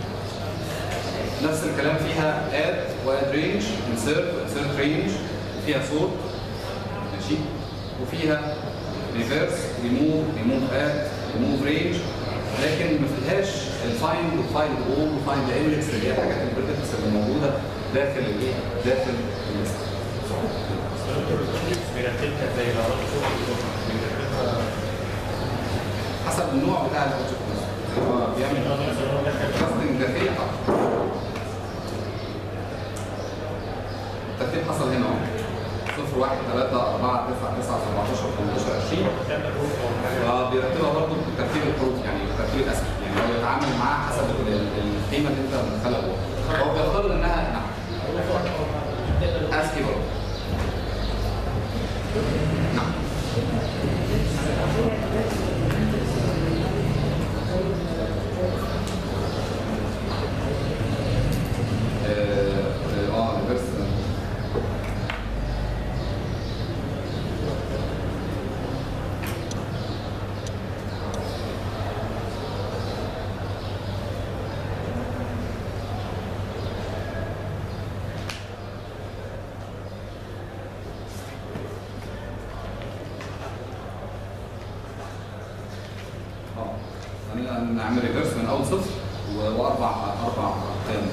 نفس الكلام فيها اد واد رينج انسيرت انسيرت رينج، وفيها سورت ماشي، وفيها ريفيرس ريموف ريموف اد ريموف رينج، لكن ما فيهاش الفايند وفايند اول وفايند اندكس اللي هي الحاجات البريدكتس اللي موجوده داخل الايه؟ داخل الليست. بيرتبها زي بيرتبها حسب النوع بتاع الاوبجكت نفسه، هو بيعمل كاستنج داخلي طبعا. الترتيب حصل هنا اهو صفر واحد ثلاثة أربعة تسعة تسعة سبعتاشر تمنتاشر عشرين، فبيرتبها برضه بترتيب الحروف يعني بترتيب الاسم، يعني هو بيتعامل معاها حسب القيمه اللي انت مدخلها جوه، فهو بيفترض انها نعم اسكي برضه نعم. اه اه ريفرس نعمل ريفرس من اول صفر واربع اربع قيم.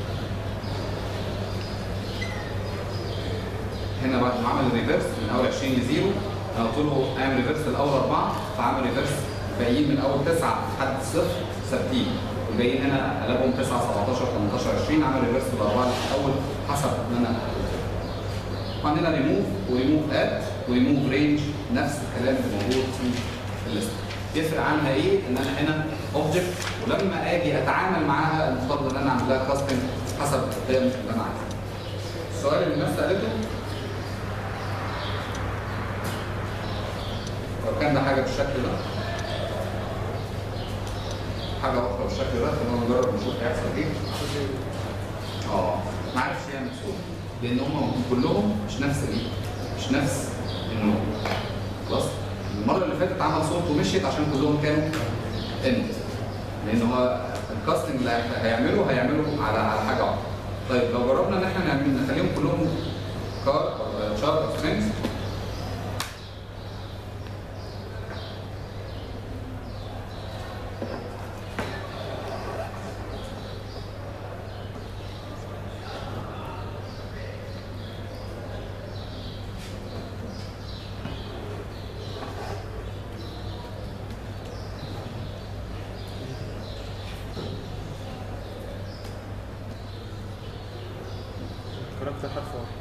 هنا بعد ما عمل ريفرس من اول عشرين لزيرو، انا قلت له اعمل ريفرس الاول اربعه، فعمل ريفرس الباقيين من اول تسعه لحد الصفر ثابتين، والباقيين هنا قلبهم تسعة سبعتاشر تمنتاشر عشرين، عمل ريفرس الاربعه الاول حسب ما انا. وعندنا ريموف وريموف اد وريموف رينج، نفس الكلام اللي موجود في الليست. يفرق عنها ايه؟ ان انا هنا اوبجكت، ولما اجي اتعامل معاها المفترض ان انا اعمل لها كاستنج حسب القيم اللي انا عايزها. السؤال اللي الناس سالته لو كان ده حاجه بالشكل ده، حاجه اخرى بالشكل ده، خلينا نجرب نشوف هيحصل ايه. اه ما عرفش يعمل صوت لان هم كلهم مش نفس الايه؟ مش نفس النوع. خلاص؟ المره اللي فاتت عمل صوت ومشيت عشان كلهم كانوا اند، لان هو الكاستنج اللي هيعمله هيعمله على على حاجه واحده. طيب لو جربنا ان احنا نعمل نخليهم كلهم كار او شار او سترينجز، كاركتر حرف واحد.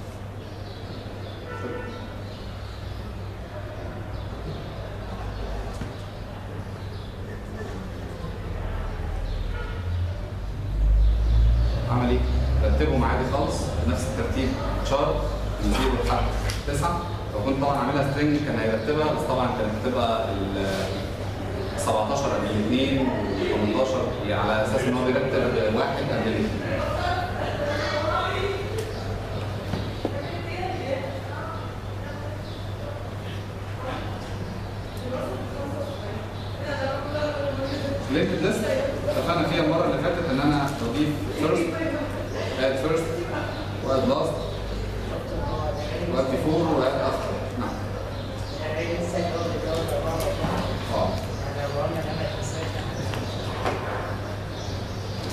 عمل ايه؟ رتبهم عادي خالص نفس الترتيب، شار من زيرو لحد تسعة. لو كنت طبعا عاملها سترينج كان هيرتبها، بس طبعا كانت هتبقى ال سبعتاشر قبل الاثنين و تمنتاشر على اساس ان هو بيرتب واحد قبل الاثنين. لينكد ليست اتفقنا فيها المره اللي فاتت ان انا بضيف فيرست اد فيرست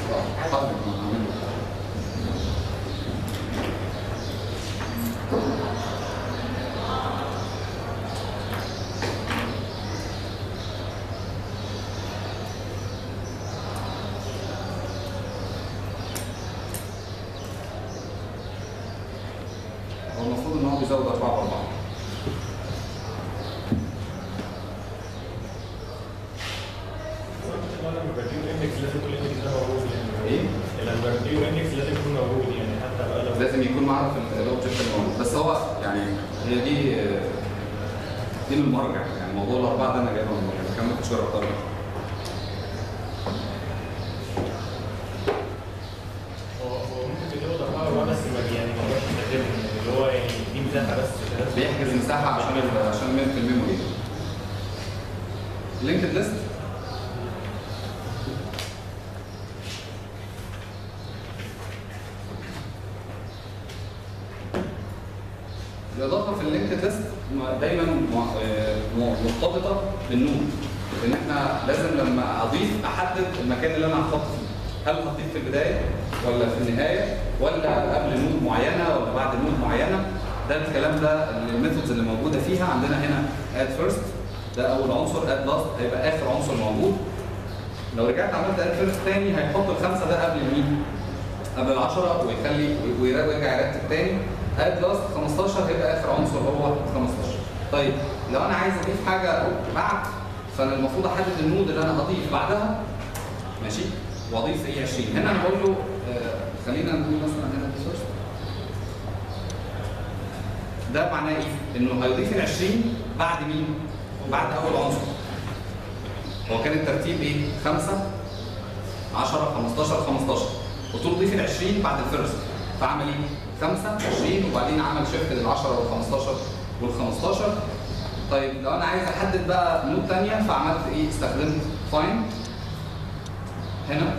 اه حاضر هعمله. هو المفروض ان هو بيزود أربعة بأربعة. لما بديه الاندكس لازم كل الاندكس ده موجود يعني. ايه؟ لما بديه الاندكس لازم يكون موجود يعني حتى بقى لو لازم يكون معرف الاوبجكت الموجود، بس هو يعني هي دي دي من المرجع، يعني موضوع الاربعه ده انا جايبه من المرجع، كمان ما كنتش جربتها. هو هو ممكن تزود أربعة أربعة بس ما يعني ما يقدرش يستخدمهم يعني اللي هو يعني دي مساحه بس كده. بيحجز مساحه عشان ال- عشان المين في الميموري. لينكد ليست الاضافه في اللينكد ليست دايما م- م- مرتبطه بالنود، لان احنا لازم لما اضيف احدد المكان اللي انا هحط فيه، هل هضيف في البدايه ولا في النهايه ولا قبل نود معينه ولا بعد نود معينه. ده الكلام ده الميثودز اللي موجوده فيها عندنا هنا اد فيرست ده اول عنصر، اد لاست هيبقى اخر عنصر موجود. لو رجعت عملت اد فيرست تاني هيحط الخمسه ده قبل مين؟ قبل العشرة ويخلي ويرجع يرتب تاني. اد لاست خمستاشر هيبقى اخر عنصر هو خمستاشر. طيب لو انا عايز اضيف حاجه بعد، فانا المفروض احدد النود اللي انا هضيف بعدها، ماشي؟ واضيف ايه عشرين. هنا انا بقول له آه خلينا نقول مثلا هنا فيرست، ده معناه ايه؟ انه هيضيف ال عشرين بعد مين؟ بعد اول عنصر. هو كان الترتيب ايه؟ خمسة عشرة خمستاشر خمستاشر، قلت له ضيف ال عشرين بعد الفيرست، فعمل ايه؟ خمسة عشرين وبعدين عمل شيفت لل عشرة وال خمستاشر وال خمستاشر. طيب لو انا عايز احدد بقى نود ثانيه فعملت ايه؟ استخدمت فايند هنا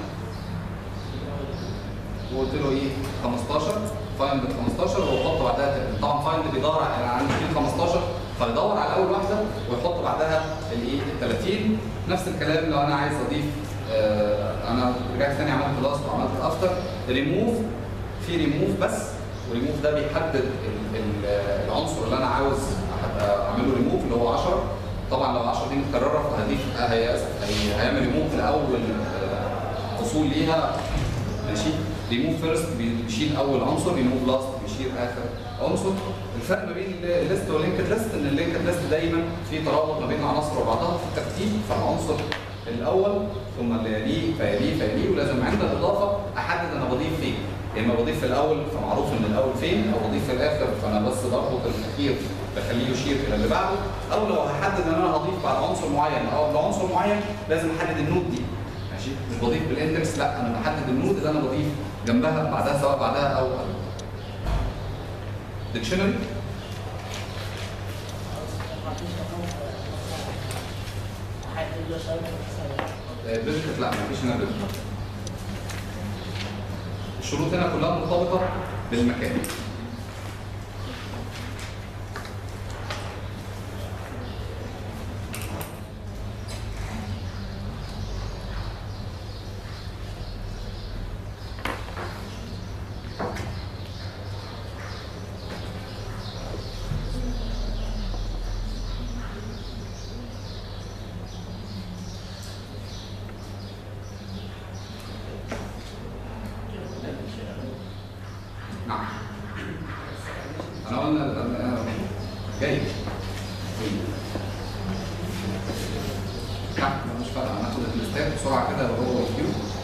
وقلت له ايه؟ خمستاشر فايند ال خمستاشر واحط بعدها طبعا فايند بيدور على يعني عندي فيه خمستاشر فيدور على اول واحده ويحط بعدها الايه؟ ال ثلاثين. نفس الكلام لو انا عايز اضيف آه انا رجعت ثاني عملت لاست وعملت افتر ريموف، في ريموف بس، وريموف ده بيحدد ال ال العنصر اللي انا عاوز اعمله ريموف اللي هو عشرة. طبعا لو عشرة دي متكرره فهضيف هي هي هيعمل ريموف لاول وصول ليها، ماشي؟ ريموف فيرست بيشيل اول عنصر، ريموف لاست بيشيل اخر عنصر. الفرق ما بين الليست واللينكد ليست ان اللينكد ليست دايما في ترابط ما بين العناصر وبعضها في الترتيب، فالعنصر الاول ثم اللي يليه فيليه فيليه، ولازم عند الاضافه احدد انا بضيف فين. يا اما بضيف في الاول فمعروف ان الاول فين، او بضيف في الاخر فانا بس بربط الاخير بخليه يشير الى اللي بعده، او لو هحدد ان انا هضيف بعد عنصر معين او لعنصر معين لازم احدد النود دي، ماشي؟ مش بضيف بالاندكس، لا انا بحدد النود اللي انا بضيف جنبها بعدها سواء بعدها او قبل. ديكشنري بريدكت لا مفيش هنا بريدكت. الشروط هنا كلها مرتبطه بالمكان. نعم. انا قلنا انا جاي. لا مش فارقه، هناخد الليستات بسرعه كده وهو الكيو.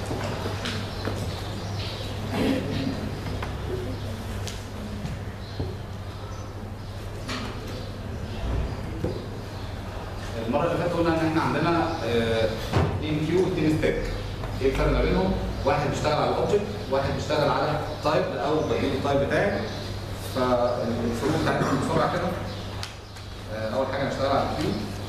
المره اللي فاتت قلنا ان احنا عندنا اتنين كيو واتنين ستاك. ايه الفرق ما بينهم؟ واحد بيشتغل على الاوبجكت، واحد بيشتغل على تايب او بديل التايب بتاعي. فالفروق بتاعتهم بسرعه كده. اول حاجه نشتغل على الكيو.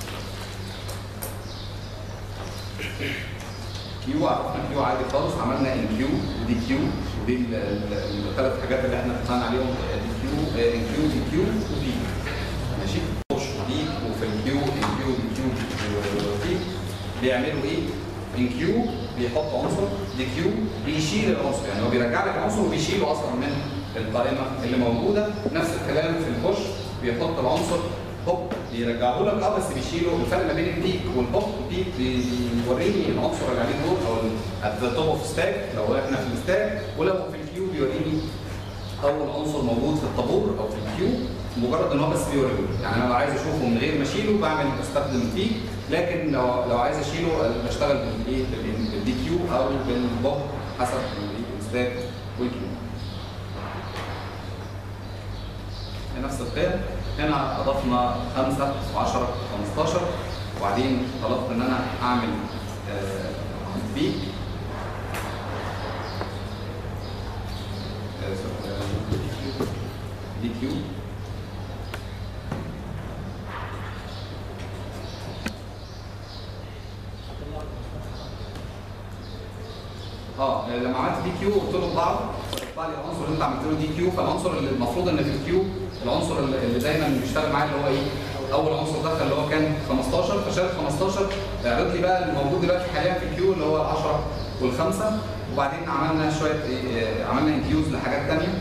كيو عرفنا كيو عادي خالص، عملنا ان كيو ودي كيو ودي الثلاث حاجات اللي احنا اتفقنا عليهم، دي كيو ان كيو دي كيو ودي، ماشي؟ دي وفي الكيو ان كيو دي كيو ودي بيعملوا ايه؟ ان كيو بيحط عنصر دي كيو بيشيل العنصر، يعني هو بيرجع لك العنصر وبيشيله اصلا من القائمه اللي موجوده. نفس الكلام في البوش، بيحط العنصر هوب بيرجعه لك اه بس بيشيله. الفرق ما بين البيك والهوب، البيك بيوريني العنصر اللي عليه دور او ات ذا توب اوف ستاك لو احنا في الستاك، ولو في الكيو بيوريني اول عنصر موجود في الطابور او في الكيو، مجرد ان هو بس بيوريه. يعني انا لو عايز اشوفه من غير ما اشيله بعمل بستخدم البيك، لكن لو لو عايز اشيله بشتغل بالايه بالدي كيو او بالبوب حسب الستاك والكيو. نفس القيم هنا اضفنا خمسة وعشرة وخمستاشر، وبعدين طلبت ان انا اعمل بيك دي كيو اه لما عملت دي كيو قلت له اطبع اطبع لي العنصر اللي انت عملت له دي كيو. فالعنصر اللي المفروض ان في الكيو العنصر اللي دايما بيشتغل معايا اللي هو ايه؟ اول عنصر دخل اللي هو كان خمستاشر، فشال خمستاشر اعرض لي بقى الموجود دلوقتي حاليا في الكيو اللي هو العشرة والخمسة. وبعدين عملنا شويه إيه عملنا انكيوز لحاجات ثانيه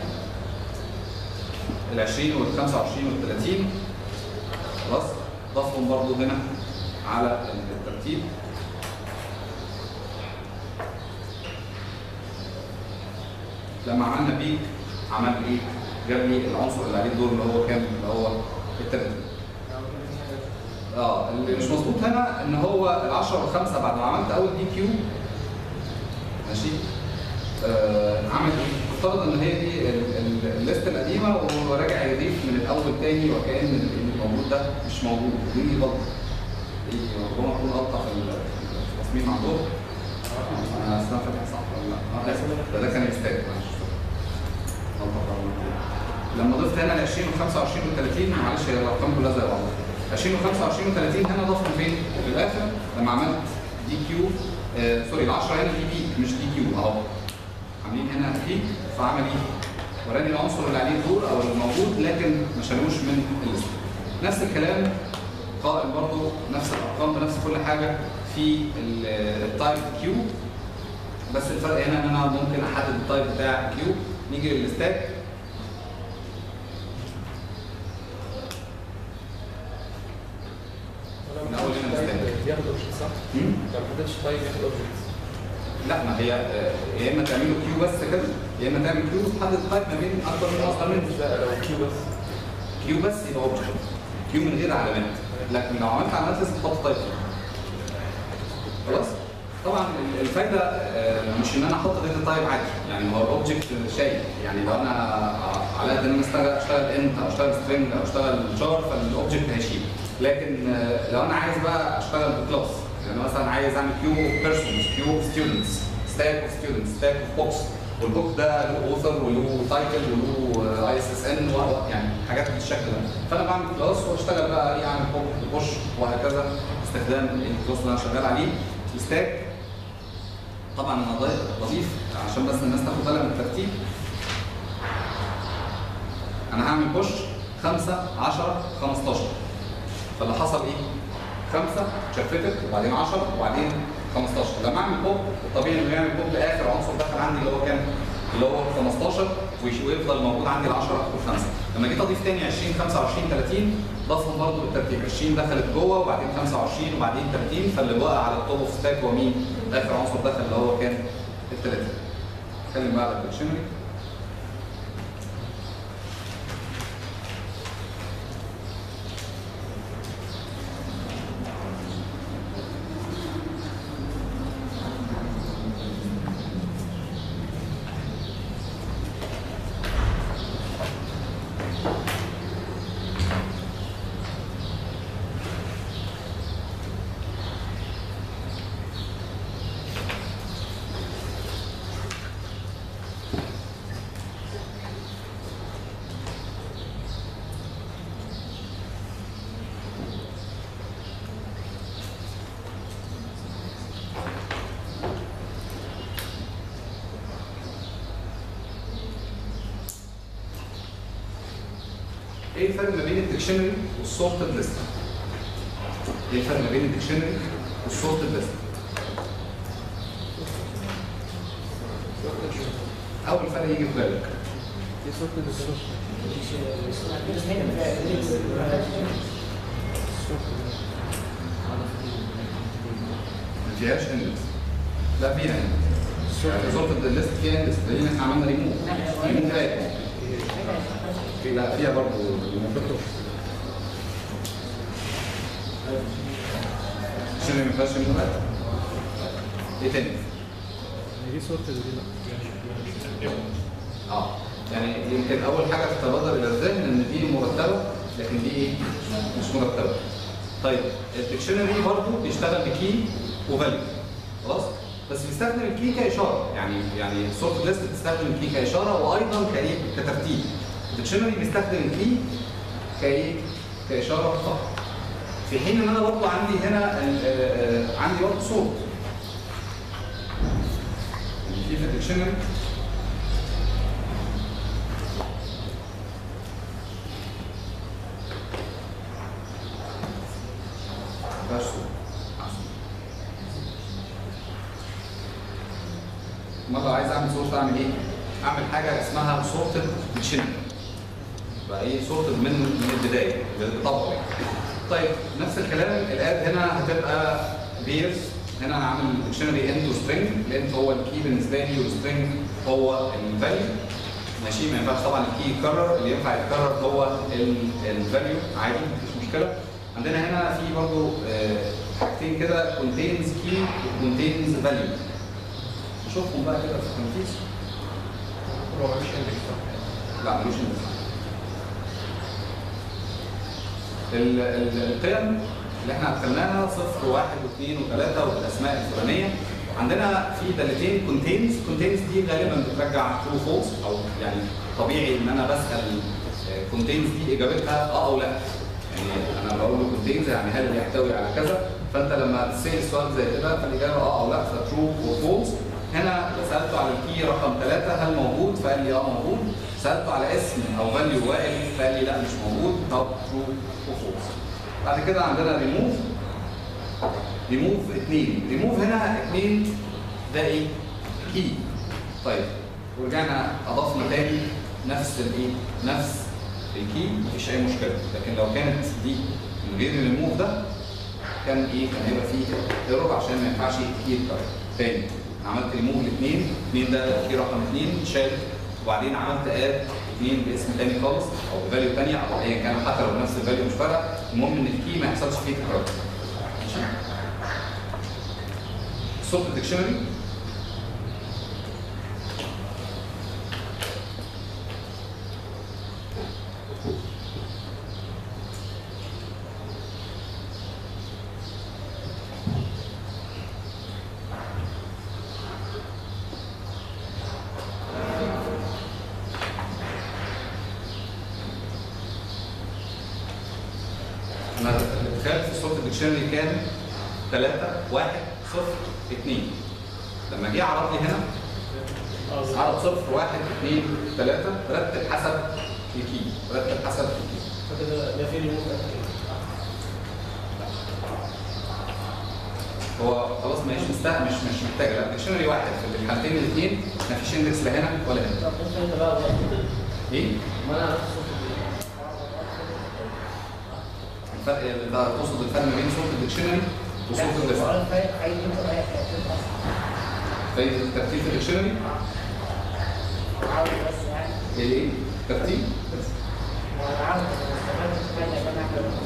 ال عشرين وال خمسة وعشرين وال ثلاثين خلاص، ضفهم برضو هنا على الترتيب. لما عملنا بيك عمل ايه؟ جاب لي العنصر اللي عليه الدور اللي هو كام؟ اللي هو الثلاثين. اه اللي مش مظبوط هنا ان هو ال عشرة والخمسة بعد ما عملت اول دي كيو ماشي آه عمل ايه؟ افترض ان هي دي الليست القديمه وراجع يضيف من الاول تاني وكأن الموجود ده مش موجود. دي غلطه. دي ربما تكون غلطه في التصميم عندهم. انا استنى فاتح صح ولا لا؟ ده ده كان يستاهل لما ضفت هنا ال عشرين وال خمسة وعشرين وال ثلاثين معلش هي الارقام كلها زي بعض. عشرين و خمسة وعشرين و ثلاثين هنا ضفهم فين؟ في الاخر لما عملت دي كيو آه سوري ال عشرة هنا دي بيك مش دي كيو اهو. عاملين هنا بيك فعمل ايه؟ وراني العنصر اللي عليه الدور او الموجود لكن ما شالوش من الليست. نفس الكلام قائم برضه نفس الارقام بنفس كل حاجه في التايب كيو، بس الفرق هنا ان انا ممكن احدد التايب بتاع كيو. نيجي للستاك من اول هنا الستاك بياخد اوبجكت صح؟ لو ما حددتش طيب ياخد اوبجكت. لا ما هي يا اما تعمله كيو بس كده يا اما تعمل كيو تحدد التايب ما بين اكبر من اصغر من. لا لو كيو بس كيو بس يبقى اوبجكت كيو من غير علامات، لكن لو عملت علامات لازم تحط تايب خلاص. طبعا الفايده مش ان انا احط داتا تايب عادي، يعني هو الاوبجكت شيء، يعني لو انا على قد ان انا اشتغل اشتغل انت او اشتغل سترينج او اشتغل شار فالاوبجكت هيشيل. لكن لو انا عايز بقى اشتغل بكلاس، يعني مثلا عايز اعمل كيو بيرسونز، كيو ستودنتس، ستاك اوف ستودنتس، ستاك اوف بوكس، والبوك ده له اوثر وله تايتل وله اي اس اس ان يعني حاجات بالشكل ده. فانا بعمل كلاس واشتغل بقى ايه اعمل بوك بوش وهكذا باستخدام الكلاس اللي انا شغال عليه. الستاك طبعا انا بضيف عشان بس الناس تاخد بالها من الترتيب. انا هعمل بوش خمسة عشرة خمستاشر، فاللي حصل ايه؟ خمسة شفتت وبعدين عشرة وبعدين خمستاشر. لما اعمل بوب الطبيعي انه يعمل بوب لاخر عنصر دخل عندي اللي هو كام؟ اللي هو خمستاشر ويفضل موجود عندي ال عشرة والخمسة. لما جيت اضيف تاني عشرين خمسة وعشرين ثلاثين ضافهم برضه بالترتيب، عشرين دخلت جوه وبعدين خمسة وعشرين وبعدين ثلاثين، فاللي بقى على التوب اوف ستاك هو مين؟ اخر عنصر دخل اللي هو كان ال ثلاثين. نتكلم بقى على الديكشنري. ايه الفرق ما بين الديكشنري والسورتد ليست؟ ايه الفرق ما بين الديكشنري والسورتد ليست؟ اول فرق يجي في بالك دي صورة الصورة. مش هنا بقى ليكس ما فيهاش اندكس. لا فيها اندكس. يعني صورة الليست فيها اندكس، لان احنا عملنا ريموف. ريموف ثلاثة. لا فيها برضه ريموف. عشان ما ينفعش ريموف ثلاثة. ايه تاني؟ دي صورة دي لا. اه يعني يمكن اول حاجه تتبادر الى الذهن ان دي مرتبه، لكن دي ايه؟ مش مرتبه. طيب الديكشنري برضه بيشتغل بكي وفاليو خلاص؟ بس بيستخدم الكي كاشاره، يعني يعني السورت ليست بتستخدم الكي كاشاره وايضا كايه؟ كترتيب. الديكشنري بيستخدم الكي كايه؟ كاشاره فقط. في حين ان انا برضه عندي هنا عندي برضه صوت. في في الديكشنري مرة عايز اعمل صورت اعمل ايه؟ اعمل حاجة اسمها صورت ديكشنري. بقى ايه صورت من من البداية بالطبع يعني. طيب نفس الكلام الاد هنا هتبقى بيرز. هنا انا عامل ديكشنري انت وسترينج، الانت هو الكي بالنسبة لي والسترينج هو الفاليو. ماشي ما ينفعش طبعا الكي يتكرر، اللي ينفع يتكرر هو الفاليو عادي مفيش مشكلة. عندنا هنا في برضه حاجتين كده contains key وcontains value. نشوفهم بقى كده في التنفيذ. هو ملوش اندكس صح؟ لا ملوش اندكس. القيم اللي احنا اخدناها صفر وواحد واثنين وثلاثة والاسماء الفلانية. عندنا في دالتين contains، contains دي غالبا بترجع true false، او يعني طبيعي ان انا بسأل contains دي اجابتها اه او لا. يعني انا بقول له contains يعني هل يحتوي على كذا، فانت لما تسال سؤال زي كده فالاجابه اه او لا، فترو وفولس. هنا سالته على الكي رقم ثلاثة هل موجود؟ فقال لي اه موجود. سالته على اسم او فاليو وائل فقال لي لا مش موجود، طب ترو وفولس. بعد كده عندنا ريموف. ريموف اثنين، ريموف هنا اثنين ده ايه؟ كي. طيب ورجعنا اضفنا تاني نفس الايه؟ نفس الكي مفيش اي مشكله، لكن لو كانت دي من غير الريموف ده كان ايه؟ كان هيبقى فيه ايرور عشان ما ينفعش الكي يتكرر. تاني انا عملت ريموف لاثنين، اثنين ده كي رقم اثنين شال، وبعدين عملت اد اثنين باسم تاني خالص او بفاليو ثانيه او ايا كان، حتى لو نفس الفاليو مش فارقه، المهم ان الكي ما يحصلش فيه تكرار. ماشي؟ صوت الديكشنري الديكشنري كان ثلاثة واحد صفر اثنين. لما جه عرض لي هنا عرض صفر واحد اثنين ثلاثة، رتب حسب الكي، رتب حسب الكي. فكده ده في ريموف هو خلاص مش مستاهل، مش مش محتاج. لا الديكشنري واحد في الحالتين الاثنين ما فيش اندكس لا هنا ولا هنا. طب انت بقى ايه؟ ما انا الفرق ده تقصد الفرق ما بين صوت الديكشنري وصوت الليست. فايدة الترتيب في الديكشنري؟ عاوز بس يعني ايه ايه؟ ترتيب؟ وانا عاوز استفاد من كده ان انا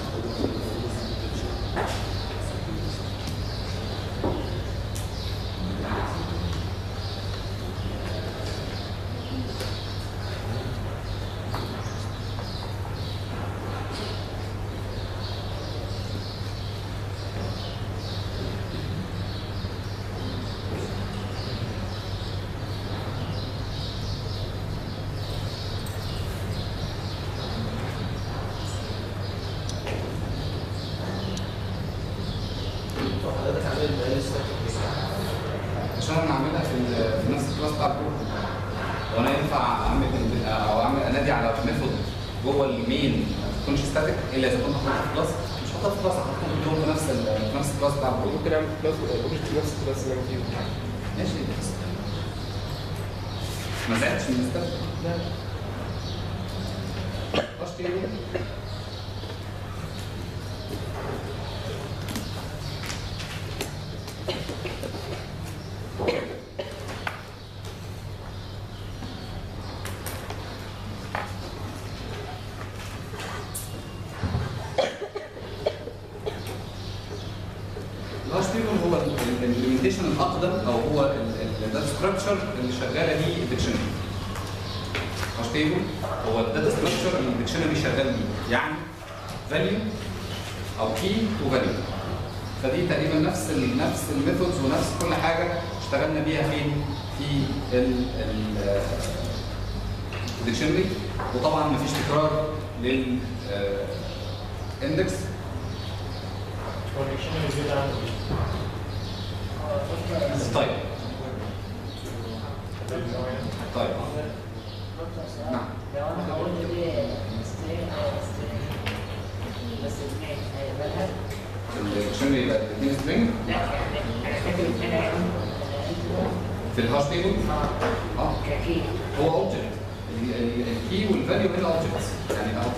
عشان انا اعملها في في نفس الكلاس بتاع الكود. وانا ينفع اعمل او اعمل انادي على ميثود جوه المين ما تكونش ستاتيك الا اذا كنت حاططها في كلاس؟ مش حاططها في كلاس، هحطهم كلهم في نفس في نفس الكلاس بتاع الكود. ممكن اعمل كلاس اوبجكت نفس الكلاس اللي انا فيه. ماشي ما زعلتش من الستيب؟ لا هاش تيبل الهاش تيبل هو الامبلمنتيشن الاقدم او هو الداتا ستراكشر اللي شغاله بيه الديكشنري. هاش تيبل هو الداتا ستراكشر اللي الديكشنري شغال بيه، يعني فاليو او كي وفاليو. فدي تقريبا نفس ال نفس الميثودز ونفس كل حاجه اشتغلنا بيها فين؟ في الديكشنري. وطبعا مفيش تكرار للاندكس. هو الديكشنري زياده عنه طيب طيب نعم. لو انا قلت ليه ستريم ستريم بس الاثنين هيقبلها؟ الديكشنري يبقى الاثنين سترينج لا يعني افتكر الاثنين في الهاش تيبل. اه كاكيد هو اوبجكت، الكي والفاليو هنا اوبجكتس يعني اهو.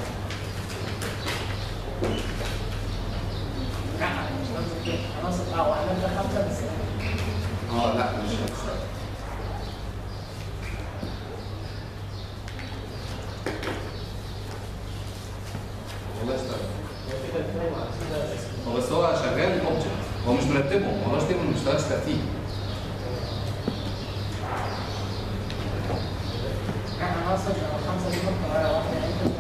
لا مش قصدي كده، انا قصدي اه واحنا ده خمسه بس اه لا مش هتشتغل. والله اشتغل. هو بس هو شغال اوبجكت، هو مش مرتبهم، هو مش تيبل ما بيشتغلش ترتيب. انا قصدي الخمسه دي ممكن واحده انت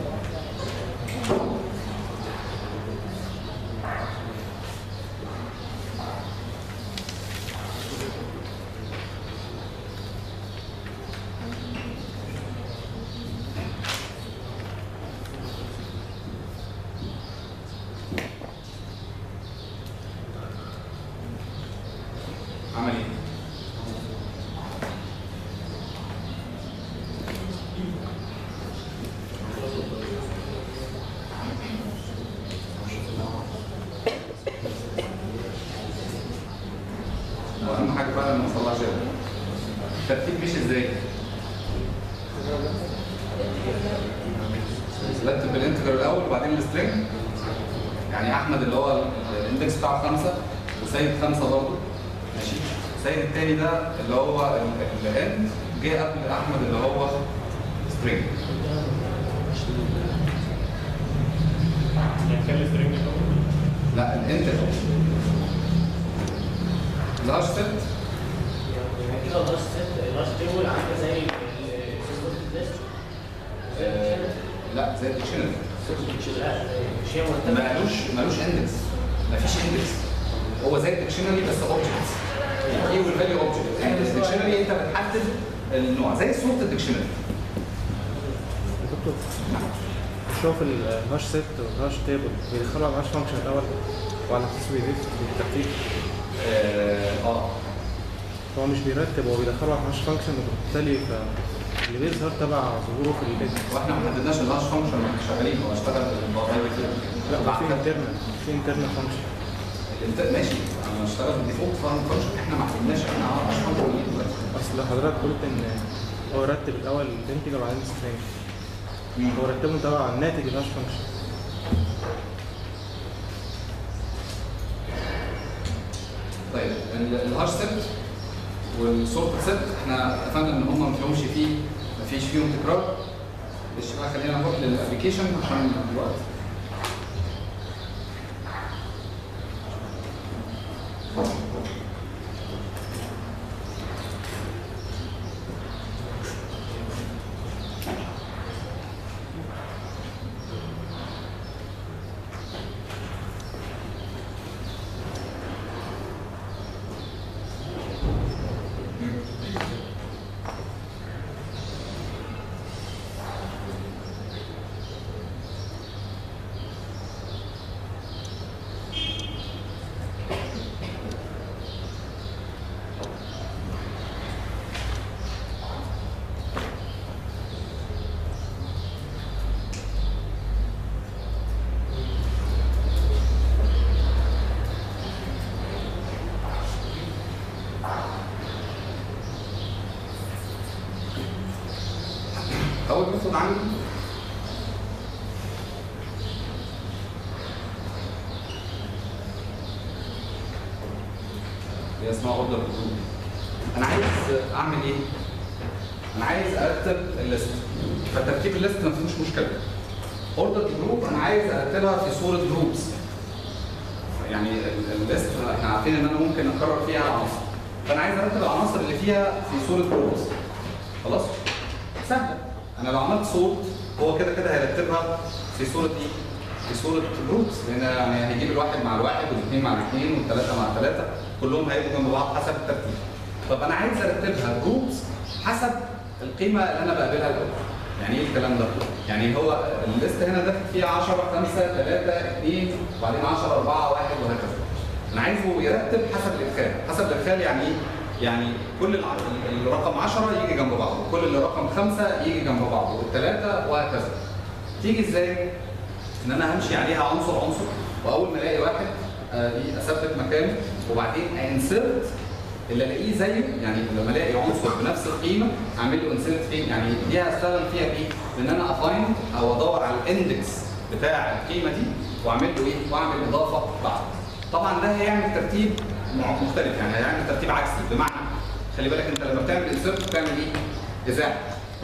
عمل ايه؟ واهم حاجه بقى لما نطلع شغل الترتيب مش ازاي؟ رتب بالانتجر الاول وبعدين السترينج. يعني احمد اللي هو الاندكس بتاعه خمسه وسيد خمسه برضه ماشي. سيد التاني ده اللي هو الاند جه قبل احمد اللي هو سترينج. يعني كان السترينج الاول؟ لا الانتجر الهاش ست. يعني كده الهاش ست الهاش تيبل عامله زي السيستم ليست. لا زي الديكشنري. لا مش هي مرتبه. مالوش مالوش اندكس، مفيش اندكس. هو زي الديكشنري بس اوبجكتس. الكي والفاليو اوبجكت. الديكشنري انت بتحدد النوع زي صوره الديكشنري. دكتور شوف الهاش ست والهاش تيبل بيدخلوا على الهاش فانكشن الاول وعلى اساس بيضيف بالترتيب. اه هو مش بيرتب، هو بيدخله على الهاش فانكشن وبالتالي اللي بيظهر تبع ظهوره في البيت. واحنا ما حددناش الهاش فانكشن واحنا شغالين، هو اشتغل بالبايب كده. لا في انترنال في انترنال فانكشن. ماشي انا اشتغل بالديفولت فانكشن، احنا ما حددناش احنا هاش فانكشن. اصل حضرتك قلت ان هو رتب الاول الانتجر وبعدين السترينج. هو رتبهم تبع الناتج الهاش فانكشن. طيب الهاش ست والسورت ست احنا اتفقنا ان هم ما فيهمش فيه ما فيش فيهم تكرار. معلش بقى خلينا نروح للابلكيشن عشان الوقت. اول ميثود عندي هي اسمها اوردر جروب. انا عايز اعمل ايه؟ انا عايز ارتب الليست. فترتيب الليست ما فيهوش مشكله. اوردر جروب انا عايز ارتبها في صوره جروبس. يعني الليست احنا عارفين ان انا ممكن اكرر فيها عناصر. فانا عايز ارتب العناصر اللي فيها في صوره جروبس. خلاص؟ سهله. انا لو عملت صوت هو كده كده هيرتبها في صوره ايه؟ في صوره جروبس، لان يعني هيجيب الواحد مع الواحد والاثنين مع الاثنين والثلاثه مع الثلاثه كلهم هيبقوا جنب بعض حسب الترتيب. طب انا عايز ارتبها جروبس حسب القيمه اللي انا بقابلها الاول. يعني ايه الكلام ده؟ يعني هو الليست هنا داخل فيها عشرة خمسة ثلاثة اثنين وبعدين عشرة أربعة واحد وهكذا. انا عايزه يرتب حسب الادخال. حسب الادخال يعني ايه؟ يعني كل الع- الرقم عشرة يجي جنب بعضه، كل الرقم خمسة يجي جنب بعضه، والثلاثه وهكذا. تيجي ازاي؟ ان انا همشي عليها عنصر عنصر، واول ما الاقي واحد آه، إيه، اثبت مكانه وبعدين انسرت اللي الاقيه زيه. يعني لما الاقي عنصر بنفس القيمه اعمل له انسرت فين؟ يعني دي هستخدم فيها بايه؟ بان انا افايند او ادور على الاندكس بتاع القيمه دي واعمل له ايه؟ واعمل اضافه بعد. طبعا ده هيعمل ترتيب مختلف، يعني هيعمل ترتيب عكسي. بمعنى خلي بالك انت لما بتعمل انسرت بتعمل ايه؟ ازاحه.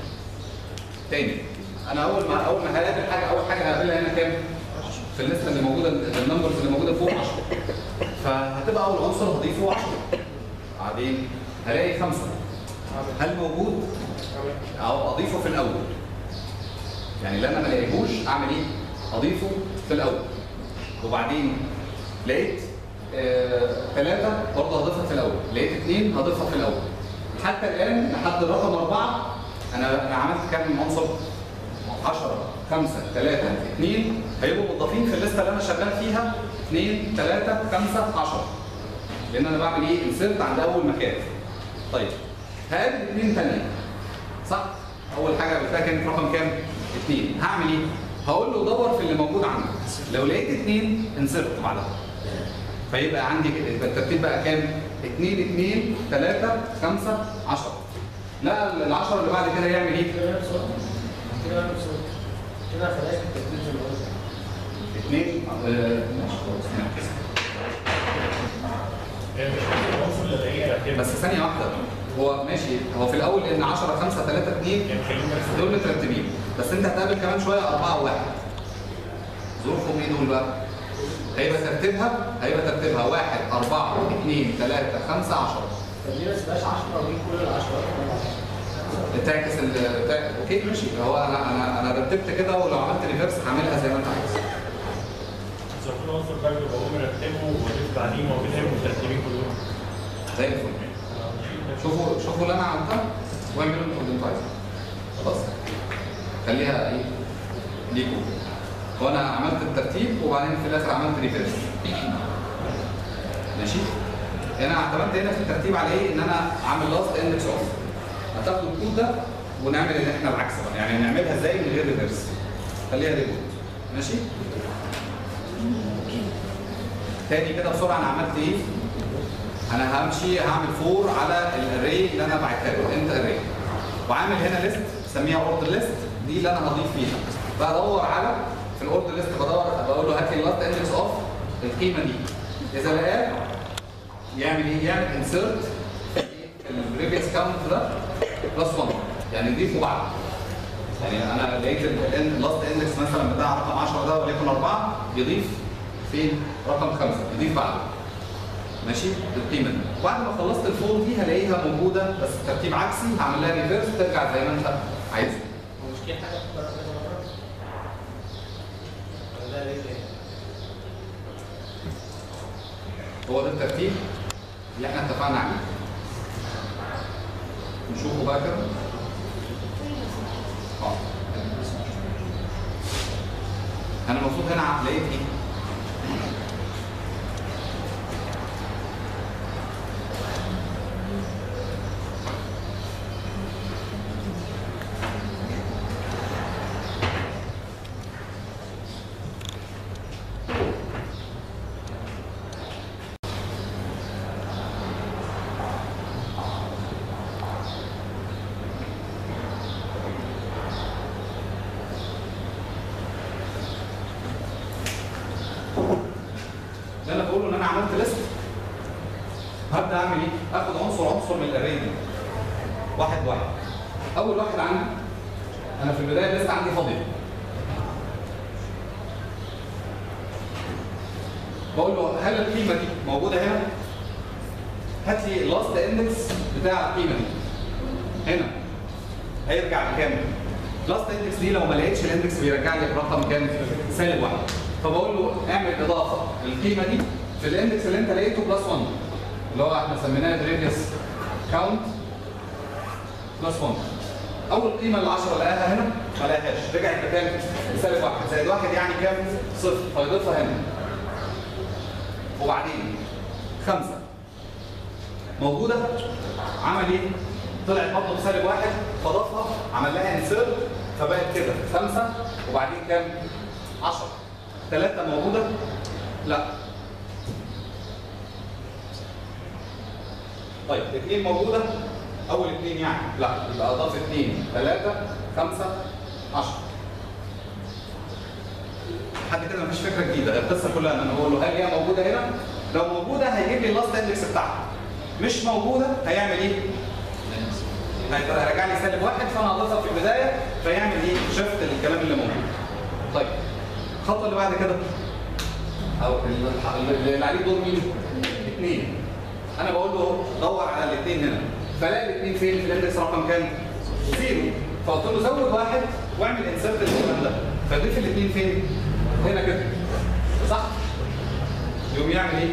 تاني انا اول ما اول ما هقابل حاجه اول حاجه هقابلها هنا كام؟ في الليسته اللي موجوده النمبرز اللي موجوده فوق عشرة. فهتبقى اول عنصر هضيفه عشرة. بعدين هلاقي خمسة. هل موجود؟ او اضيفه في الاول. يعني اللي انا ما لاقيهوش اعمل ايه؟ اضيفه في الاول. وبعدين لقيت ثلاثة آه برضه هضيفها في الاول، لقيت اثنين هضيفها في الاول. حتى الان لحد رقم أربعة انا انا عملت كام عنصر؟ عشرة خمسة ثلاثة اثنين هيبقوا مضافين في الليسته اللي انا شغال فيها اثنين ثلاثة خمسة عشرة. لان انا بعمل ايه؟ انسرت عند اول مكان. طيب هقابل اثنين ثانيه صح؟ اول حاجه قلتها كانت رقم كام؟ اثنين. هعمل ايه؟ هقول له دور في اللي موجود عندك. لو لقيت اثنين انسرت بعدها. فيبقى عندي يبقى الترتيب بقى كام؟ اثنين اثنين ثلاثة خمسة عشرة. لا العشرة اللي بعد كده يعمل ايه؟ كده بقى بصوت كده بقى بصوت كده خلاص الترتيب زي ما قلت. اثنين العنصر اللي الاقيه ارتبه. بس ثانية واحدة. هو ماشي هو في الأول إن عشرة خمسة ثلاثة اثنين دول مترتبين، بس أنت هتقابل كمان شوية أربعة وواحد. ظروفهم إيه دول بقى؟ هيبقى ترتيبها هيبقى ترتيبها واحد أربعة اثنين ثلاثة خمسة عشرة. طب ليه ما تبقاش عشرة ودي كل العشرة؟ تعكس ال تعكس- اوكي ماشي. هو انا انا انا رتبت كده ولو عملت ريفرس هعملها زي ما انت عايز. بس لو في عنصر برضه بقوم مرتبه واضيف بعديه موجود هيبقوا مترتبين كلهم. زي الفل. شوفوا شوفوا اللي انا عملتها واعملوا انتوا اللي انتوا عايزينه. خلاص. خليها ايه؟ ليكوا. هو انا عملت الترتيب وبعدين في الاخر عملت ريفرس. ماشي؟ انا اعتمدت هنا في الترتيب على ايه؟ ان انا عامل لاست اندكس اوف. هتاخدوا الكود ده ونعمل ان احنا العكس بقى، يعني نعملها ازاي من غير ريفرس. خليها ريبوت. ماشي؟ تاني كده بسرعه انا عملت ايه؟ انا همشي هعمل فور على الاري اللي انا بعتها له انت اري. وعامل هنا ليست بسميها اوردر ليست، دي اللي انا هضيف فيها. بدور على في الاوردر ليست بدور بقول له هات لي اللاست اندكس اوف القيمه دي. اذا لقاه يعمل ايه؟ يعمل انسرت في البريفيوس كاونت ده بلس واحد، يعني نضيفه بعد. يعني انا لقيت اللاست اندكس مثلا بتاع رقم عشرة ده وليكن أربعة، يضيف فين؟ رقم خمسة، يضيف بعده. ماشي؟ القيمه دي. وبعد ما خلصت الفور دي هلاقيها موجوده بس الترتيب عكسي، هعمل لها ريفيرس ترجع زي ما انت عايز. هو مش كده حاجة بتتكرر كذا مرة؟ ولا ده ليه تاني؟ هو ده الترتيب اللي احنا اتفقنا عليه. نشوفه بقى كده. اه انا المفروض هنا لقيت ايه؟ عملت ليست هبدا اعمل ايه؟ اخد عنصر عنصر من الاري دي واحد واحد. اول واحد عندي انا في البدايه الليست عندي فاضيه. بقول له هل القيمه دي موجوده هنا؟ هات لي اللاست اندكس بتاع القيمه دي. هنا هيرجع بكام؟ لاست اندكس دي لو ما لقيتش الاندكس بيرجع لي برقم كام؟ سالب واحد. فبقول له اعمل اضافه للقيمه دي في الاندكس اللي انت لقيته بلس واحد اللي هو احنا سميناه الريديوس كاونت بلس واحد. اول قيمه ال عشرة لقاها هنا ما لقاهاش، رجعت بكام؟ سالب واحد، زائد واحد يعني كام؟ صفر، فيضيفها هنا. وبعدين خمسه موجوده، عمل ايه؟ طلعت برضه بسالب واحد فضافها، عمل لها انسيرت فبقت كده خمسه وبعدين كام؟ عشرة. ثلاثه موجوده؟ لا. طيب اثنين موجوده؟ اول اثنين يعني؟ لا، يبقى اضاف اثنين، ثلاثه، خمسه، عشرة. لحد كده مفيش فكره جديده، القصه كلها ان انا بقول له هل هي موجوده هنا؟ لو موجوده هيجيب لي اللاست اندكس بتاعها. مش موجوده هيعمل ايه؟ هيرجع لي سالب واحد، فانا هضيفها في البدايه فيعمل ايه؟ شفت للكلام اللي موجود. طيب الخطوه اللي بعد كده او اللي عليه دور مين؟ اثنين. انا بقول له دور على الاثنين هنا، فلاقي الاثنين فين؟ في الاندكس رقم كام؟ زيرو. فقلت له زود واحد واعمل انسرت للكلام ده، فضيف الاثنين فين؟ هنا كده. صح؟ يقوم يعمل ايه؟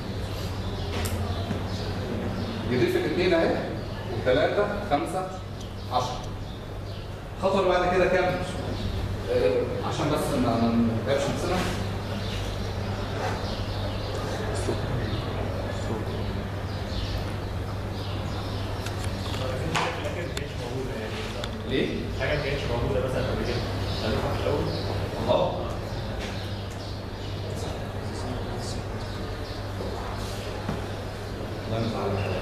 يضيف الاثنين اهي، ثلاثة، خمسة، عشرة. الخطوة اللي بعد كده كام؟ آه عشان بس ما نتعبش نفسنا. ليه؟ حاجه ما كانتش موجوده مثلا قبل كده هنروح في الاول. اه الله ينفع عليك.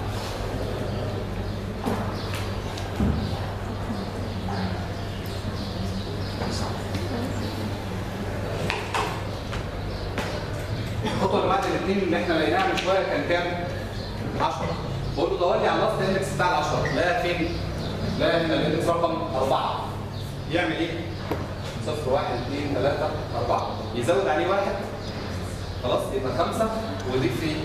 الخطوه اللي بعد الاثنين اللي احنا لقيناها من شويه كان كام؟ عشرة. بقول له دور لي على اللاست اندكس بتاع ال عشرة، لقاها فين؟ لقاها هنا الاندكس رقم أربعة. يعمل ايه؟ صفر، واحد، اثنين، ثلاثة، أربعة. يزود عليه واحد خلاص يبقى خمسة ويضيف فيه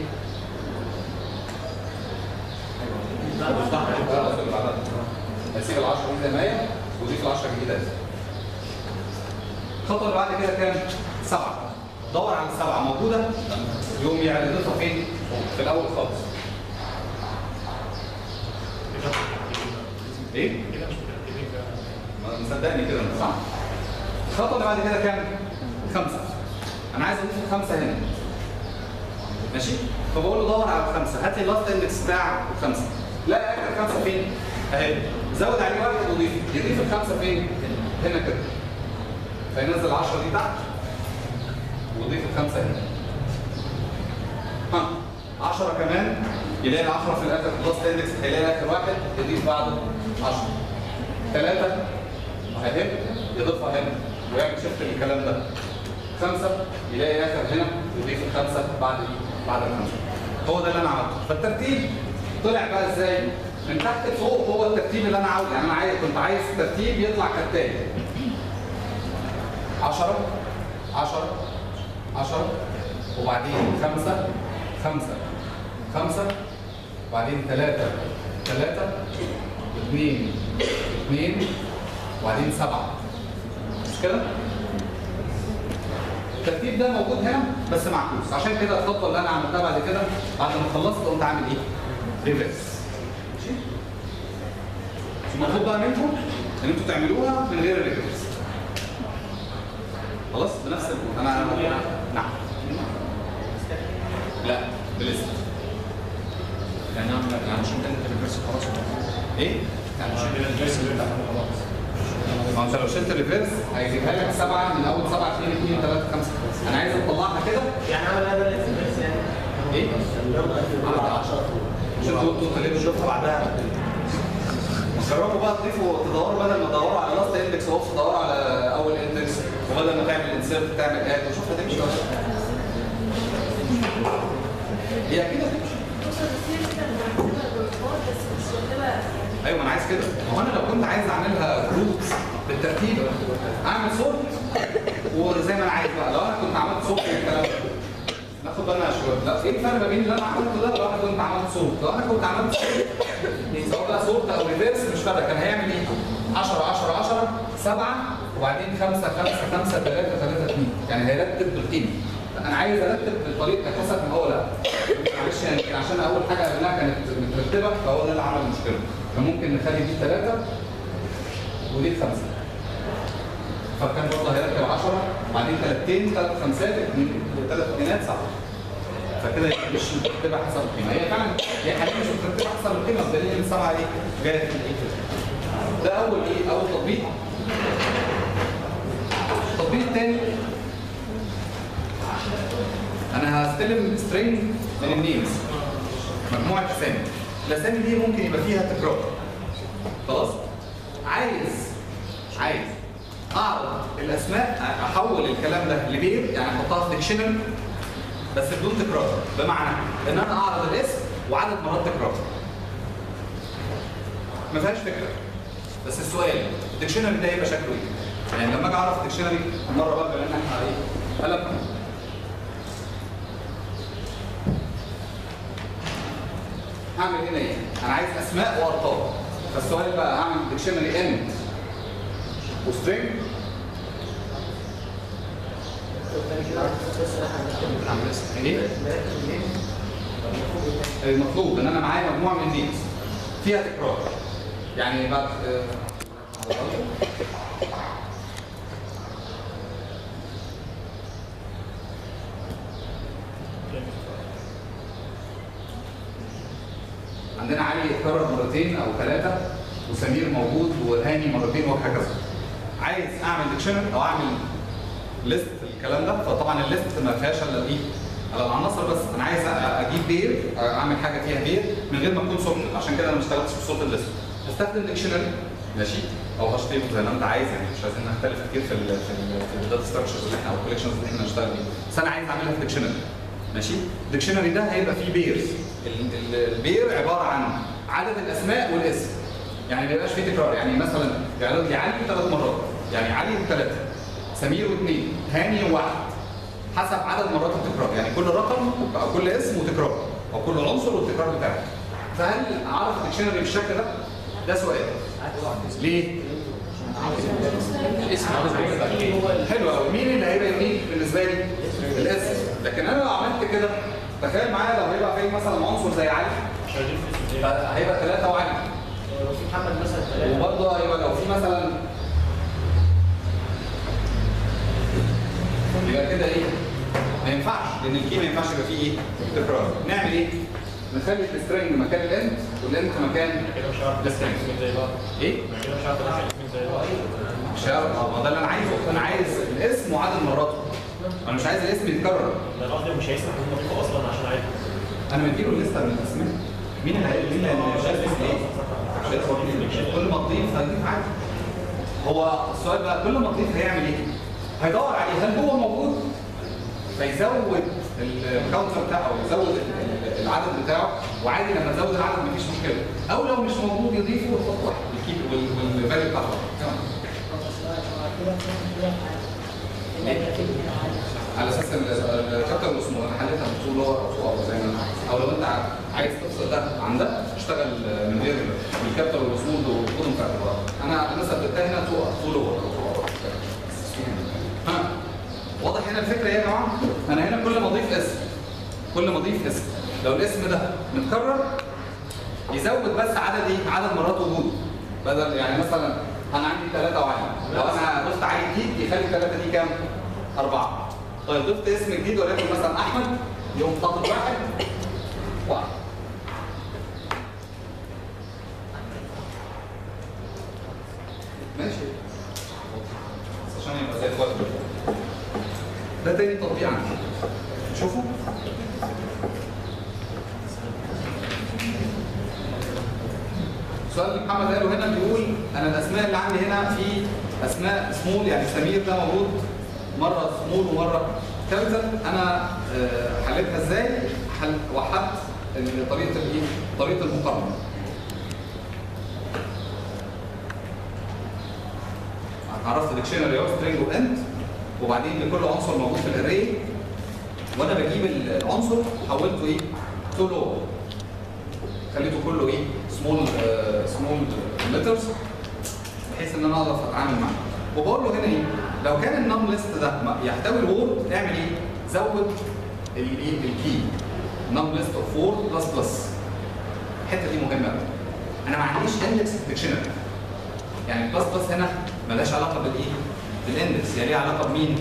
هيسيب ال عشرة زي ما هي ويضيف ال عشرة جديدة. الخطوة اللي بعد كده كام؟ سبعة. دور على السبعة موجودة؟ يقوم يضيفها فين؟ في الأول خالص. ايه؟ كده مش متاكدين فعلا. مصدقني كده انت صح؟ الخطوة اللي بعد كده كام؟ خمسة. أنا عايز أضيف الخمسة هنا. ماشي؟ فبقول له دور على الخمسة، هات لي اللاست اندكس بتاع الخمسة. لا آخر خمسة فين؟ أهي. زود عليه واحد وضيف، يضيف الخمسة فين؟ هنا كده. فينزل العشرة دي تحت ويضيف الخمسة هنا. ها عشرة كمان يلاقي العشرة في الآخر، اللاست اندكس هيلاقي آخر واحد يضيف بعده عشرة. ثلاثة أهي يضيفها هنا ويعمل شيفت للكلام ده. خمسة يلاقي آخر هنا يضيف الخمسة بعد بعد الخمسة. هو ده اللي أنا عملته. فالترتيب طلع بقى إزاي؟ من تحت لفوق هو الترتيب اللي أنا عاوزه، يعني أنا عايز كنت عايز الترتيب يطلع كالتالي: عشرة، عشرة، عشرة، وبعدين خمسة، خمسة، خمسة، وبعدين ثلاثة، ثلاثة، اثنين، اثنين، وبعدين سبعة. مش كده؟ الترتيب ده موجود هنا بس معكوس، عشان كده الخطوة اللي أنا عملتها بعد كده بعد ما خلصت قمت عامل إيه؟ ريفرس. ماشي؟ المفروض بقى منكم إن أنتوا تعملوها من غير الريفرس. خلاص؟ بنفس ال أنا نعم. لا بلسه. يعني اعمل يعني مش انت الريفرس خلاص ايه؟ يعني مش انت الريفرس خلاص. ما انت لو شلت الريفرس هيجيبها لك سبعه من اول سبعه اثنين اثنين ثلاثه خمسه. انا عايز اطلعها كده. يعني عمل هذا الريفرس يعني ايه؟ مش انتوا انتوا خليتوا شفتوا بعدها. جربوا بقى تضيفوا تدوروا بدل ما تدوروا على لاست اندكس اوف تدوروا على اول اندكس، وبدل ما تعمل انسيرت تعمل اد وشوف هتمشي ولا لا. هي اكيد هتمشي. ايوه ما انا عايز كده. ما هو انا لو كنت عايز اعملها جروبس بالترتيب اعمل صوت وزي ما انا عايز بقى. لو انا كنت عملت صوت الكلام ده ناخد بالنا يا شباب. لا ايه الفرق ما بين اللي انا عملته ده لو انا كنت عملت صوت؟ لو انا كنت عملت صوت سواء بقى صوت او ريفيرس مش فارقه، كان هيعمل ايه؟ عشرة عشرة عشرة سبعة وبعدين خمسة خمسة خمسة ثلاثة ثلاثة اثنين، يعني هيرتب بالقيمه. انا عايز ارتب بالطريقه حسب ما هو. لا معلش يعني يمكن عشان اول حاجه قبلها كانت مترتبه فهو ده اللي عمل المشكله. فممكن نخلي دي ثلاثه ودي خمسه. فكان برضه هيرتب عشرة وبعدين ثلاثتين ثلاث خمسات ثلاث اثنينات سبعه. فكده مش مترتبه حسب القيمه. هي فعلا هي حاليا مش مترتبه حسب القيمه بدليل ان السبعه ايه؟ جايه في الايه كده. ده اول ايه؟ اول تطبيق. التطبيق الثاني انا هستلم سترينج من النيمز، مجموعه اسامي. الاسامي دي ممكن يبقى فيها تكرار. خلاص؟ عايز عايز اعرض الاسماء، احول الكلام ده لبير، يعني احطها في ديكشنري بس بدون تكرار، بمعنى ان انا اعرض الاسم وعدد مرات تكرار. ما فيهاش فكره. بس السؤال الديكشنري ده هيبقى شكله ايه؟ يعني لما اجي اعرف الديكشنري مره بقى بما ان احنا ايه؟ قلم هعمل هنا ايه؟ انا عايز اسماء وارقام. فالسؤال بقى هعمل ديكشنري ان وسترينج. ايه؟ المطلوب ان انا معايا مجموعه من النيمز فيها تكرار. يعني بعد عندنا علي اتكرر مرتين او ثلاثه وسمير موجود وهاني مرتين وهكذا. عايز اعمل ديكشنري او اعمل ليست الكلام ده، فطبعا الليست ما فيهاش الا ايه؟ على العناصر بس. انا عايز اجيب بير، اعمل حاجه فيها بير من غير ما تكون سورتد، عشان كده انا ما اشتغلتش في صوت الليست. استخدم ديكشنري ماشي او هاش تيبل زي ما انت عايز، يعني مش عايزين نختلف كتير في ال في الداتا ستراكشرز اللي احنا او الكوليكشنز اللي احنا هنشتغل بيها. بس انا عايز اعملها في ديكشنري ماشي. الديكشنري ده هيبقى فيه بيرز. البير عباره عن عدد الاسماء والاسم، يعني ما يبقاش فيه تكرار. يعني مثلا يعرض لي علي ثلاث مرات، يعني علي ثلاثه، سمير واثنين، هاني وواحد، حسب عدد مرات التكرار. يعني كل رقم او كل اسم وتكرار، او كل عنصر والتكرار بتاعه. فهل اعرف الديكشنري بالشكل ده؟ ده سؤال. ليه؟ الاسم حلو قوي. مين اللي هيبقى يونيك بالنسبه لي؟ الاسم. لكن انا لو عملت كده تخيل معايا لو هيبقى في مثلا عنصر زي علي هيبقى ثلاثه وعلي. لو في محمد مثلا ثلاثه وبرضه هيبقى لو في مثلا يبقى كده ايه؟ ما ينفعش، لان الكي ما ينفعش يبقى فيه ايه؟ تكرار. نعمل ايه؟ نخلي السترنج مكان الانت والانت مكان السترنج. ايه؟ كده مش عارف ادخل اسمين زي بعض. مش عارف، ما ده اللي انا عايزه. انا عايز الاسم وعدد مراته. انا مش عايز الاسم يتكرر. ده القصد مش هيسمح ان هم اصلا عشان عايز. انا مديله الليسته من الاسماء. مين اللي هي- مين اللي شايف اسم ايه؟ كل ما تضيف هيضيف عادي. هو السؤال بقى كل ما تضيف هيعمل ايه؟ هيدور عليه هل هو موجود؟ فيزود الكاونتر بتاعه ويزود العدد بتاعه، وعادي لما تزود العدد مفيش مشكله. او لو مش موجود يضيفه ويحط واحد الكيب والفاليو بتاعته. تمام. على اساس الشابتر الاسمه انا حليتها بطول لور او فوق او زي ما انا عايز. او لو انت عايز تفصل ده عن ده اشتغل من غير الكابتر والوصول والقدم بتاعت الورق. انا انا ثبتها هنا طول لور او فوق. ها واضح هنا الفكره ايه يا جماعه؟ انا هنا كل ما اضيف اسم كل ما اضيف اسم لو الاسم ده متكرر يزود بس عدد ايه؟ عدد مرات وجوده. بدل يعني مثلا انا عندي ثلاثه وعلي، لو انا ضفت علي جديد يخلي ثلاثه دي كام؟ أربعة. طيب ضفت اسم جديد ولكن مثلا أحمد يقوم حاطط واحد واحد. ماشي. بس عشان يبقى زي الفل. ده تاني تطبيق عندي. شوفوا. سؤال محمد قاله هنا بيقول أنا الأسماء اللي عندي هنا في أسماء سمول، يعني سمير ده موجود مرة سمول ومرة ثالثا انا آه، حلتها ازاي؟ حل وحدت ال- طريقه الايه؟ طريقه المقارنه. عرفت ديكشنري اهو سترينج واند، وبعدين لكل عنصر موجود في الاري، وانا بجيب العنصر حولته ايه؟ تو لو، خليته كله ايه؟ سمول سمول ليترز، بحيث ان انا اقدر اتعامل معاه. وبقول له هنا ايه؟ لو كان النم ليست ده يحتوي الوورد اعمل ايه؟ زود الايه؟ الكي. نم ليست اوف وورد بلس بلس. الحته دي مهمه قوي. انا ما عنديش اندكس ديكشنري. يعني بلس بلس هنا مالهاش علاقه بالايه؟ بالاندكس، هي ليها علاقه بمين؟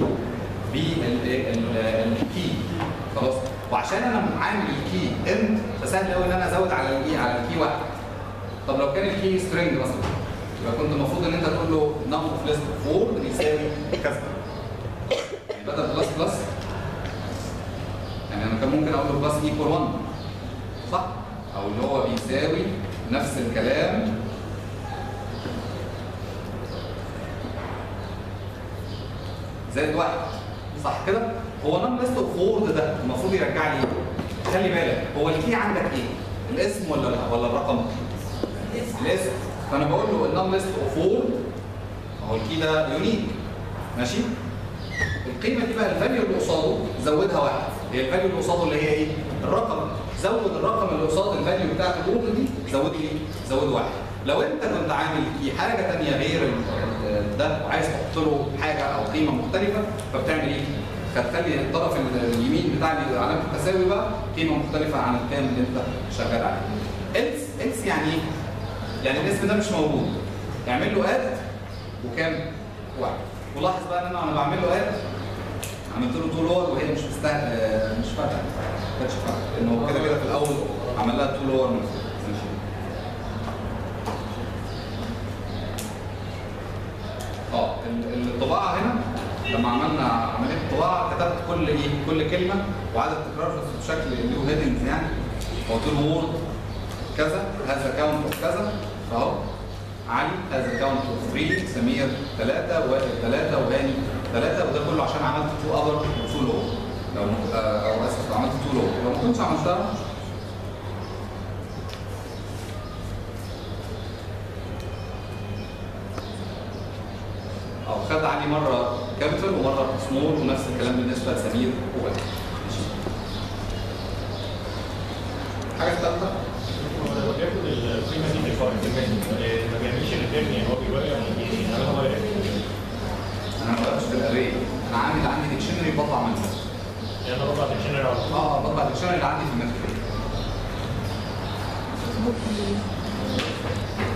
بالكي. خلاص؟ وعشان انا عامل الكي اند فسهل قوي ان انا ازود على الايه؟ على الكي واحد. طب لو كان الكي سترينج مثلا يبقى كنت المفروض ان انت تقول له نم اوف ليست اوف وورد يساوي كذا. يعني بدل بلس بلس يعني انا كان ممكن اقول له بلس ايكوال واحد، صح؟ او اللي هو بيساوي نفس الكلام زائد واحد، صح كده؟ هو نم ليست اوف وورد ده المفروض يرجع لي ايه؟ خلي بالك هو الكي عندك ايه؟ الاسم ولا ولا الرقم؟ الاسم. فانا بقول له النم ليست اوف وورد، هو الكي ده يونيك، ماشي؟ القيمه دي بقى الفاليو اللي قصاده زودها واحد، هي الفاليو اللي قصاده اللي هي ايه؟ الرقم. زود الرقم اللي قصاد الفاليو بتاعت الوورد دي، زود ايه؟ زود واحد. لو انت كنت عامل كي حاجه ثانيه غير ال- ده وعايز تحط له حاجه او قيمه مختلفه، فبتعمل ايه؟ هتخلي الطرف اليمين بتاع علامه التساوي بقى قيمه مختلفه عن القيم اللي انت شغال عليها. إلس إلس يعني ايه؟ يعني الاسم ده مش موجود، اعمل له اد وكام؟ واحد. ولاحظ بقى ان انا وانا بعمل له اد عملت له تو لور وهي مش مستاهله، مش فارقه، ما كانتش فارقه لانه كده كده في الاول عمل لها تو لور من فوق. ماشي. اه ال- الطباعه هنا لما عملنا عمليه الطباعه كتبت كل ايه؟ كل كلمه وعدد تكرار بشكل له هيدنجز، يعني قلت له وورد كذا، هذا كاونت اوف كذا اهو، علي هذا كاونت اوف ثلاثة، سمير ثلاثة، وائل ثلاثة، وهاني ثلاثة، وده كله عشان عملت تو ابر وتو لو. لو آه، او اسف لو عملت تو لو، لو ما كنتش عملتها او خد علي مره كابيتال ومره سمول، ونفس الكلام بالنسبه لسمير ووائل. ماشي. حاجه ثالثه هو بياخد القيمه دي في الفايل ما بيعملش الريتيرن، يعني هو بيغير يعني هو غير. انا ما بقاش في الاري، انا عامل عندي ديكشنري بطلع منه. يعني انا بطلع ديكشنري على طول. اه بطلع الديكشنري اللي عندي في المتر.